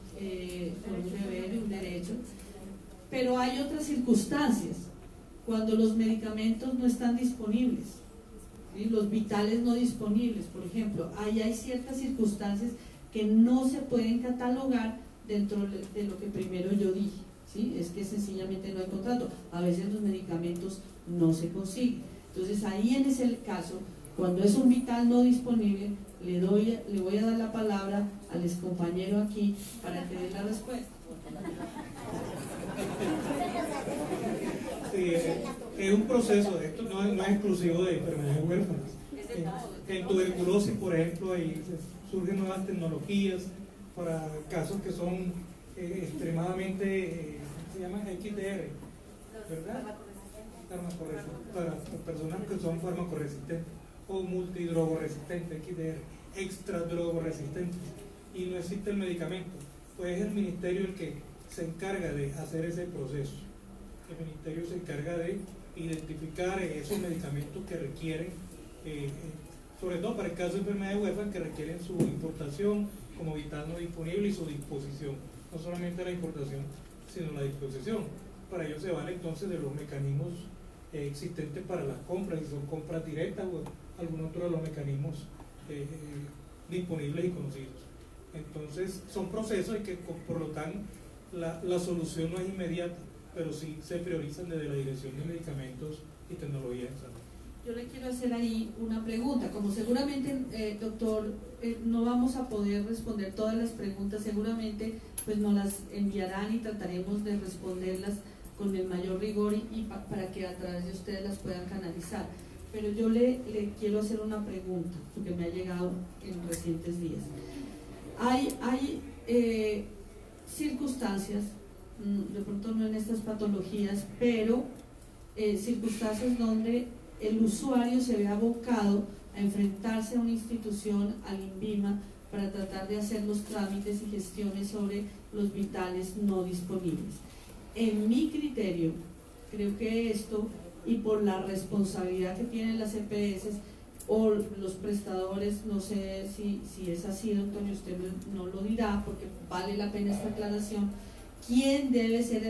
y un derecho. Pero hay otras circunstancias, cuando los medicamentos no están disponibles, ¿sí? Los vitales no disponibles, por ejemplo, ahí hay ciertas circunstancias que no se pueden catalogar dentro de lo que primero yo dije, ¿sí? Es que sencillamente no hay contrato, a veces los medicamentos no se consiguen. Entonces ahí en ese caso, cuando es un vital no disponible, le voy a dar la palabra al excompañero aquí para que dé la respuesta. Sí, es un proceso, esto no es exclusivo de enfermedades huérfanas. En tuberculosis, por ejemplo, ahí surgen nuevas tecnologías para casos que son extremadamente, se llama XDR, ¿verdad? Para personas que son farmacoresistentes o multidrogoresistentes, XDR, extradrogoresistentes, y no existe el medicamento. Pues es el ministerio el que se encarga de hacer ese proceso. El ministerio se encarga de identificar esos medicamentos que requieren, sobre todo para el caso de enfermedades huérfanas, que requieren su importación como vital no disponible y su disposición, no solamente la importación, sino la disposición. Para ello se vale entonces de los mecanismos existentes para las compras, si son compras directas o algún otro de los mecanismos disponibles y conocidos. Entonces son procesos y que por lo tanto la solución no es inmediata, pero sí se priorizan desde la Dirección de Medicamentos y Tecnologías en Salud. Yo le quiero hacer ahí una pregunta, como seguramente, doctor, no vamos a poder responder todas las preguntas, seguramente pues nos las enviarán y trataremos de responderlas con el mayor rigor y para que a través de ustedes las puedan canalizar. Pero yo le quiero hacer una pregunta, porque me ha llegado en recientes días. Hay circunstancias, de pronto no en estas patologías, pero circunstancias donde el usuario se ve abocado a enfrentarse a una institución, al INVIMA, para tratar de hacer los trámites y gestiones sobre los vitales no disponibles. En mi criterio, creo que esto, y por la responsabilidad que tienen las EPS o los prestadores, no sé si es así, doctor, y usted no lo dirá, porque vale la pena esta aclaración, ¿quién debe hacer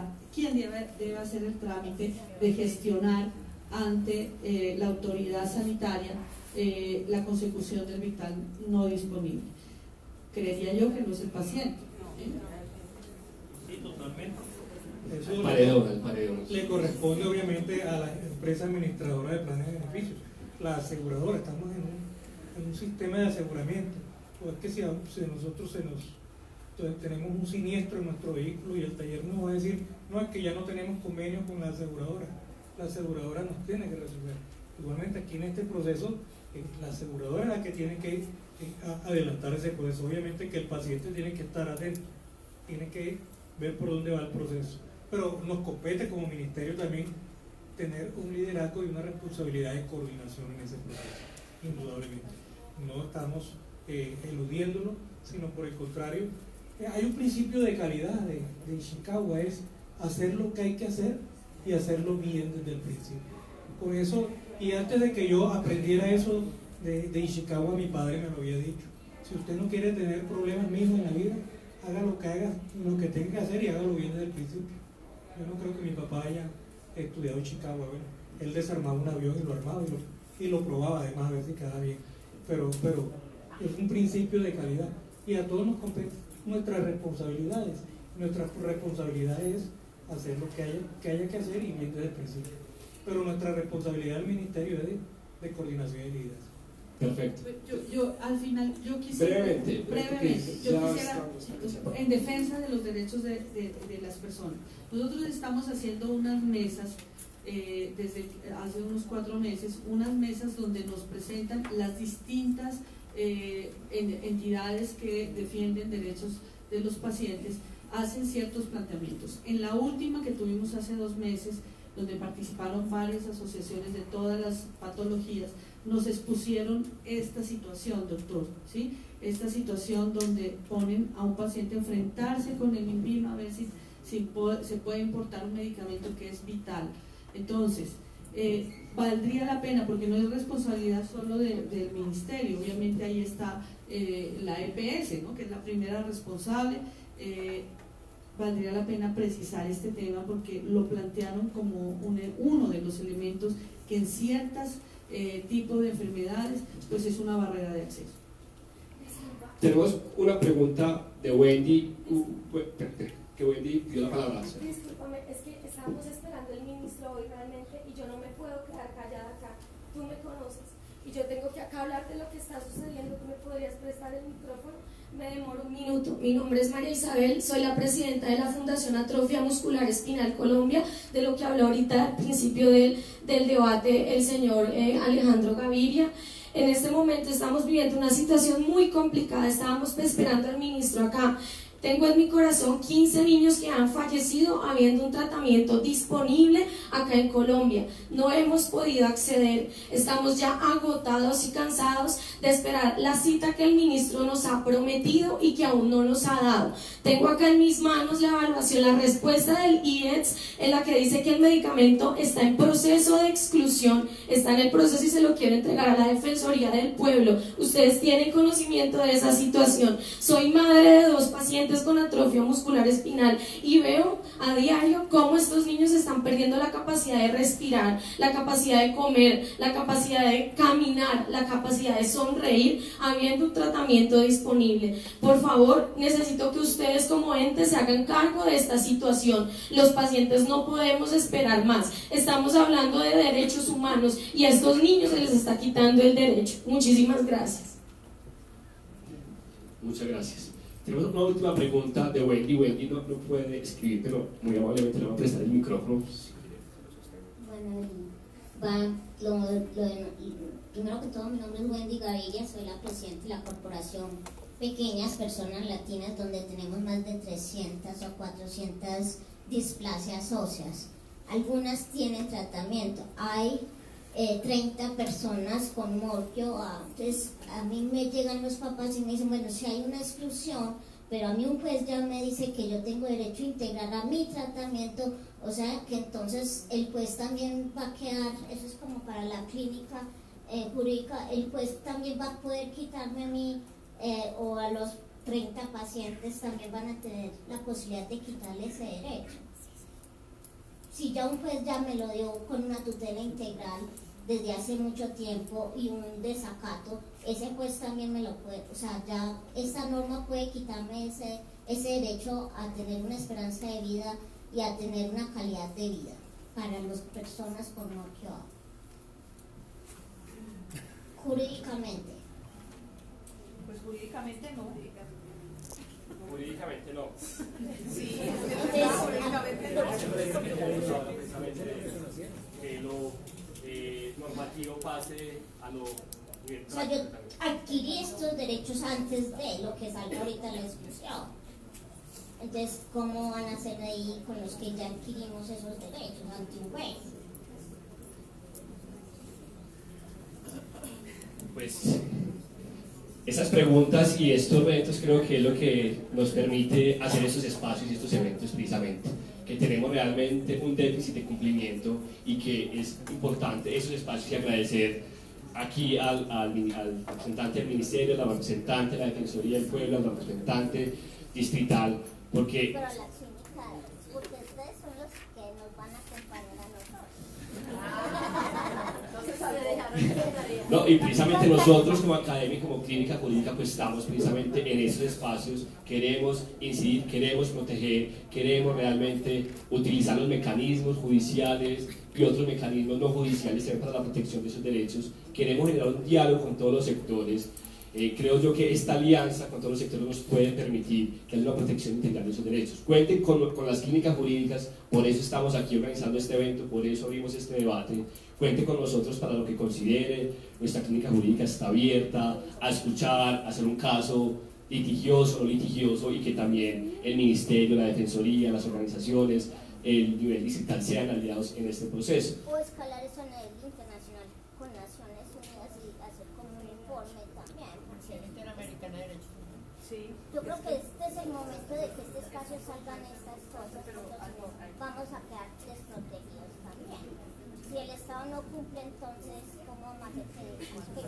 el trámite de gestionar ante la autoridad sanitaria la consecución del vital no disponible? Creería yo que no es el paciente. Sí, totalmente. Eso el paredón. Le corresponde obviamente a la empresa administradora de planes de beneficios, la aseguradora. Estamos en un sistema de aseguramiento. O es que si nosotros tenemos un siniestro en nuestro vehículo y el taller nos va a decir, no, es que ya no tenemos convenio con la aseguradora nos tiene que resolver. Igualmente aquí en este proceso, la aseguradora es la que tiene que adelantar ese proceso. Obviamente que el paciente tiene que estar atento, tiene que ver por dónde va el proceso, pero nos compete como ministerio también tener un liderazgo y una responsabilidad de coordinación en ese proceso, indudablemente. No estamos eludiéndolo, sino por el contrario, hay un principio de calidad de Ishikawa, es hacer lo que hay que hacer y hacerlo bien desde el principio. Con eso, y antes de que yo aprendiera eso de Ishikawa, mi padre me lo había dicho: si usted no quiere tener problemas mismos en la vida, haga lo que tenga que hacer y hágalo bien desde el principio. Yo no creo que mi papá haya estudiado Ishikawa. Bueno, él desarmaba un avión y lo armaba y lo probaba además a ver si quedaba bien, pero es un principio de calidad, y a todos nos compete nuestras responsabilidades. Nuestra responsabilidad es hacer lo que haya que hacer y bien desde el principio, pero nuestra responsabilidad del ministerio es de coordinación y liderazgo. Perfecto. Yo al final, yo quisiera brevemente, yo quisiera, en defensa de los derechos de las personas, nosotros estamos haciendo unas mesas desde hace unos 4 meses, unas mesas donde nos presentan las distintas entidades que defienden derechos de los pacientes, hacen ciertos planteamientos. En la última que tuvimos hace 2 meses, donde participaron varias asociaciones de todas las patologías, nos expusieron esta situación, doctor, ¿sí? Esta situación donde ponen a un paciente a enfrentarse con el INVIMA a ver si se puede importar un medicamento que es vital. Entonces, valdría la pena, porque no es responsabilidad solo del ministerio, obviamente ahí está la EPS, ¿no?, que es la primera responsable. Valdría la pena precisar este tema porque lo plantearon como uno de los elementos que en ciertos tipos de enfermedades pues es una barrera de acceso. Tenemos una pregunta de Wendy, que Wendy dio la palabra. Discúlpame, es que estábamos esperando el ministro hoy realmente y yo no me puedo quedar callada acá. Tú me conoces y yo tengo que acá hablar de lo que está sucediendo. ¿Tú me podrías prestar el micrófono? Me demoro un minuto. Mi nombre es María Isabel, soy la presidenta de la Fundación Atrofia Muscular Espinal Colombia, de lo que habló ahorita al principio del debate el señor Alejandro Gaviria. En este momento estamos viviendo una situación muy complicada, estábamos esperando al ministro acá. Tengo en mi corazón 15 niños que han fallecido habiendo un tratamiento disponible acá en Colombia. No hemos podido acceder, estamos ya agotados y cansados de esperar la cita que el ministro nos ha prometido y que aún no nos ha dado. Tengo acá en mis manos la evaluación, la respuesta del IEDS, en la que dice que el medicamento está en proceso de exclusión, está en el proceso y se lo quiero entregar a la Defensoría del Pueblo. Ustedes tienen conocimiento de esa situación. Soy madre de 2 pacientes con atrofia muscular espinal y veo a diario cómo estos niños están perdiendo la capacidad de respirar, la capacidad de comer, la capacidad de caminar, la capacidad de sonreír, habiendo un tratamiento disponible. Por favor, necesito que ustedes como entes se hagan cargo de esta situación. Los pacientes no podemos esperar más. Estamos hablando de derechos humanos y a estos niños se les está quitando el derecho. Muchísimas gracias. Muchas gracias. Tenemos una última pregunta de Wendy. Wendy no puede escribir, pero muy amablemente le voy a prestar el micrófono. Bueno, primero que todo, mi nombre es Wendy Gaviria, soy la presidenta de la corporación Pequeñas Personas Latinas, donde tenemos más de 300 o 400 displasias óseas. Algunas tienen tratamiento. Hay 30 personas con morquio. Entonces a mí me llegan los papás y me dicen, bueno, si hay una exclusión, pero a mí un juez ya me dice que yo tengo derecho a integrar a mi tratamiento, o sea que entonces el juez también va a quedar, eso es como para la clínica jurídica, el juez también va a poder quitarme a mí o a los 30 pacientes también van a tener la posibilidad de quitarle ese derecho. Si ya un juez ya me lo dio con una tutela integral desde hace mucho tiempo y un desacato, ese juez también me lo puede, o sea, ya esta norma puede quitarme ese derecho a tener una esperanza de vida y a tener una calidad de vida para las personas con morquio. Jurídicamente. Pues jurídicamente no. Jurídicamente no. Sí, que lo normativo pase a lo... O sea, yo adquirí estos derechos antes de lo que salga ahorita la exclusión. Entonces, ¿cómo van a hacer ahí con los que ya adquirimos esos derechos ante un juez? Pues esas preguntas y estos retos creo que es lo que nos permite hacer estos espacios y estos eventos precisamente, que tenemos realmente un déficit de cumplimiento y que es importante esos espacios y agradecer aquí al representante del ministerio, al representante de la Defensoría del Pueblo, al representante distrital, porque... Pero la clínica, porque ustedes son los que nos van a acompañar a nosotros. No, y precisamente nosotros como academia, como clínica jurídica, pues estamos precisamente en esos espacios, queremos incidir, queremos proteger, queremos realmente utilizar los mecanismos judiciales y otros mecanismos no judiciales también para la protección de esos derechos, queremos generar un diálogo con todos los sectores. Creo yo que esta alianza con todos los sectores nos puede permitir que haya una protección integral de esos derechos. Cuenten con las clínicas jurídicas, por eso estamos aquí organizando este evento, por eso abrimos este debate. Cuente con nosotros para lo que considere. Nuestra clínica jurídica está abierta a escuchar, a hacer un caso litigioso o litigioso, y que también el Ministerio, la Defensoría, las organizaciones, el nivel distrital sean aliados en este proceso. O escalar eso a nivel internacional con Naciones Unidas y hacer como un informe también. Comisión Interamericana de Derechos Humanos. Sí. Yo creo que este es el momento de que este espacio salgan estas cosas, pero vamos a quedar desprotegidos también. Si el Estado no cumple, entonces, ¿cómo más se cumple?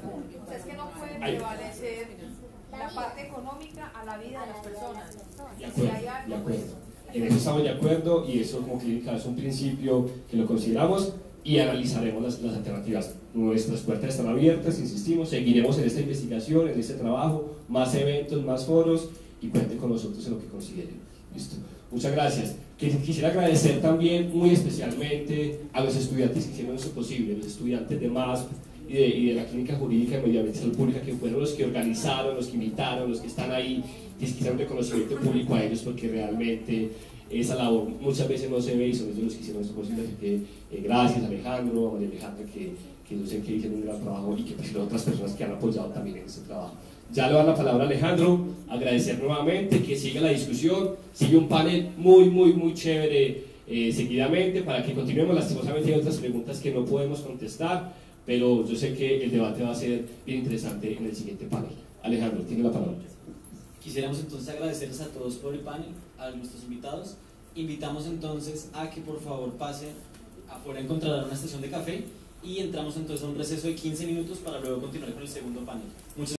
Es que no puede prevalecer la parte económica a la vida de las personas. De acuerdo, de acuerdo. En eso estamos de acuerdo, y eso como clínica es un principio que lo consideramos y analizaremos las alternativas. Nuestras puertas están abiertas, insistimos, seguiremos en esta investigación, en este trabajo, más eventos, más foros, y cuenten con nosotros en lo que consideren. ¿Listo? Muchas gracias. Quisiera agradecer también muy especialmente a los estudiantes que hicieron eso posible, los estudiantes de MASP y de la Clínica Jurídica de Medio Ambiente y Salud Pública, que fueron los que organizaron, los que invitaron, los que están ahí. Quisiera un reconocimiento público a ellos, porque realmente esa labor muchas veces no se ve y son ellos los que hicieron eso posible. Así que gracias a Alejandro, a María Alejandra, que yo sé que hicieron un gran trabajo, y que pues, otras personas que han apoyado también en este trabajo. Ya le doy la palabra a Alejandro, agradecer nuevamente, que siga la discusión, sigue un panel muy chévere seguidamente, para que continuemos. Lastimosamente hay otras preguntas que no podemos contestar, pero yo sé que el debate va a ser bien interesante en el siguiente panel. Alejandro, tiene la palabra. Quisiéramos entonces agradecerles a todos por el panel, a nuestros invitados. Invitamos entonces a que por favor pasen afuera, encontrarán una estación de café, y entramos entonces a un receso de 15 minutos para luego continuar con el segundo panel. Muchas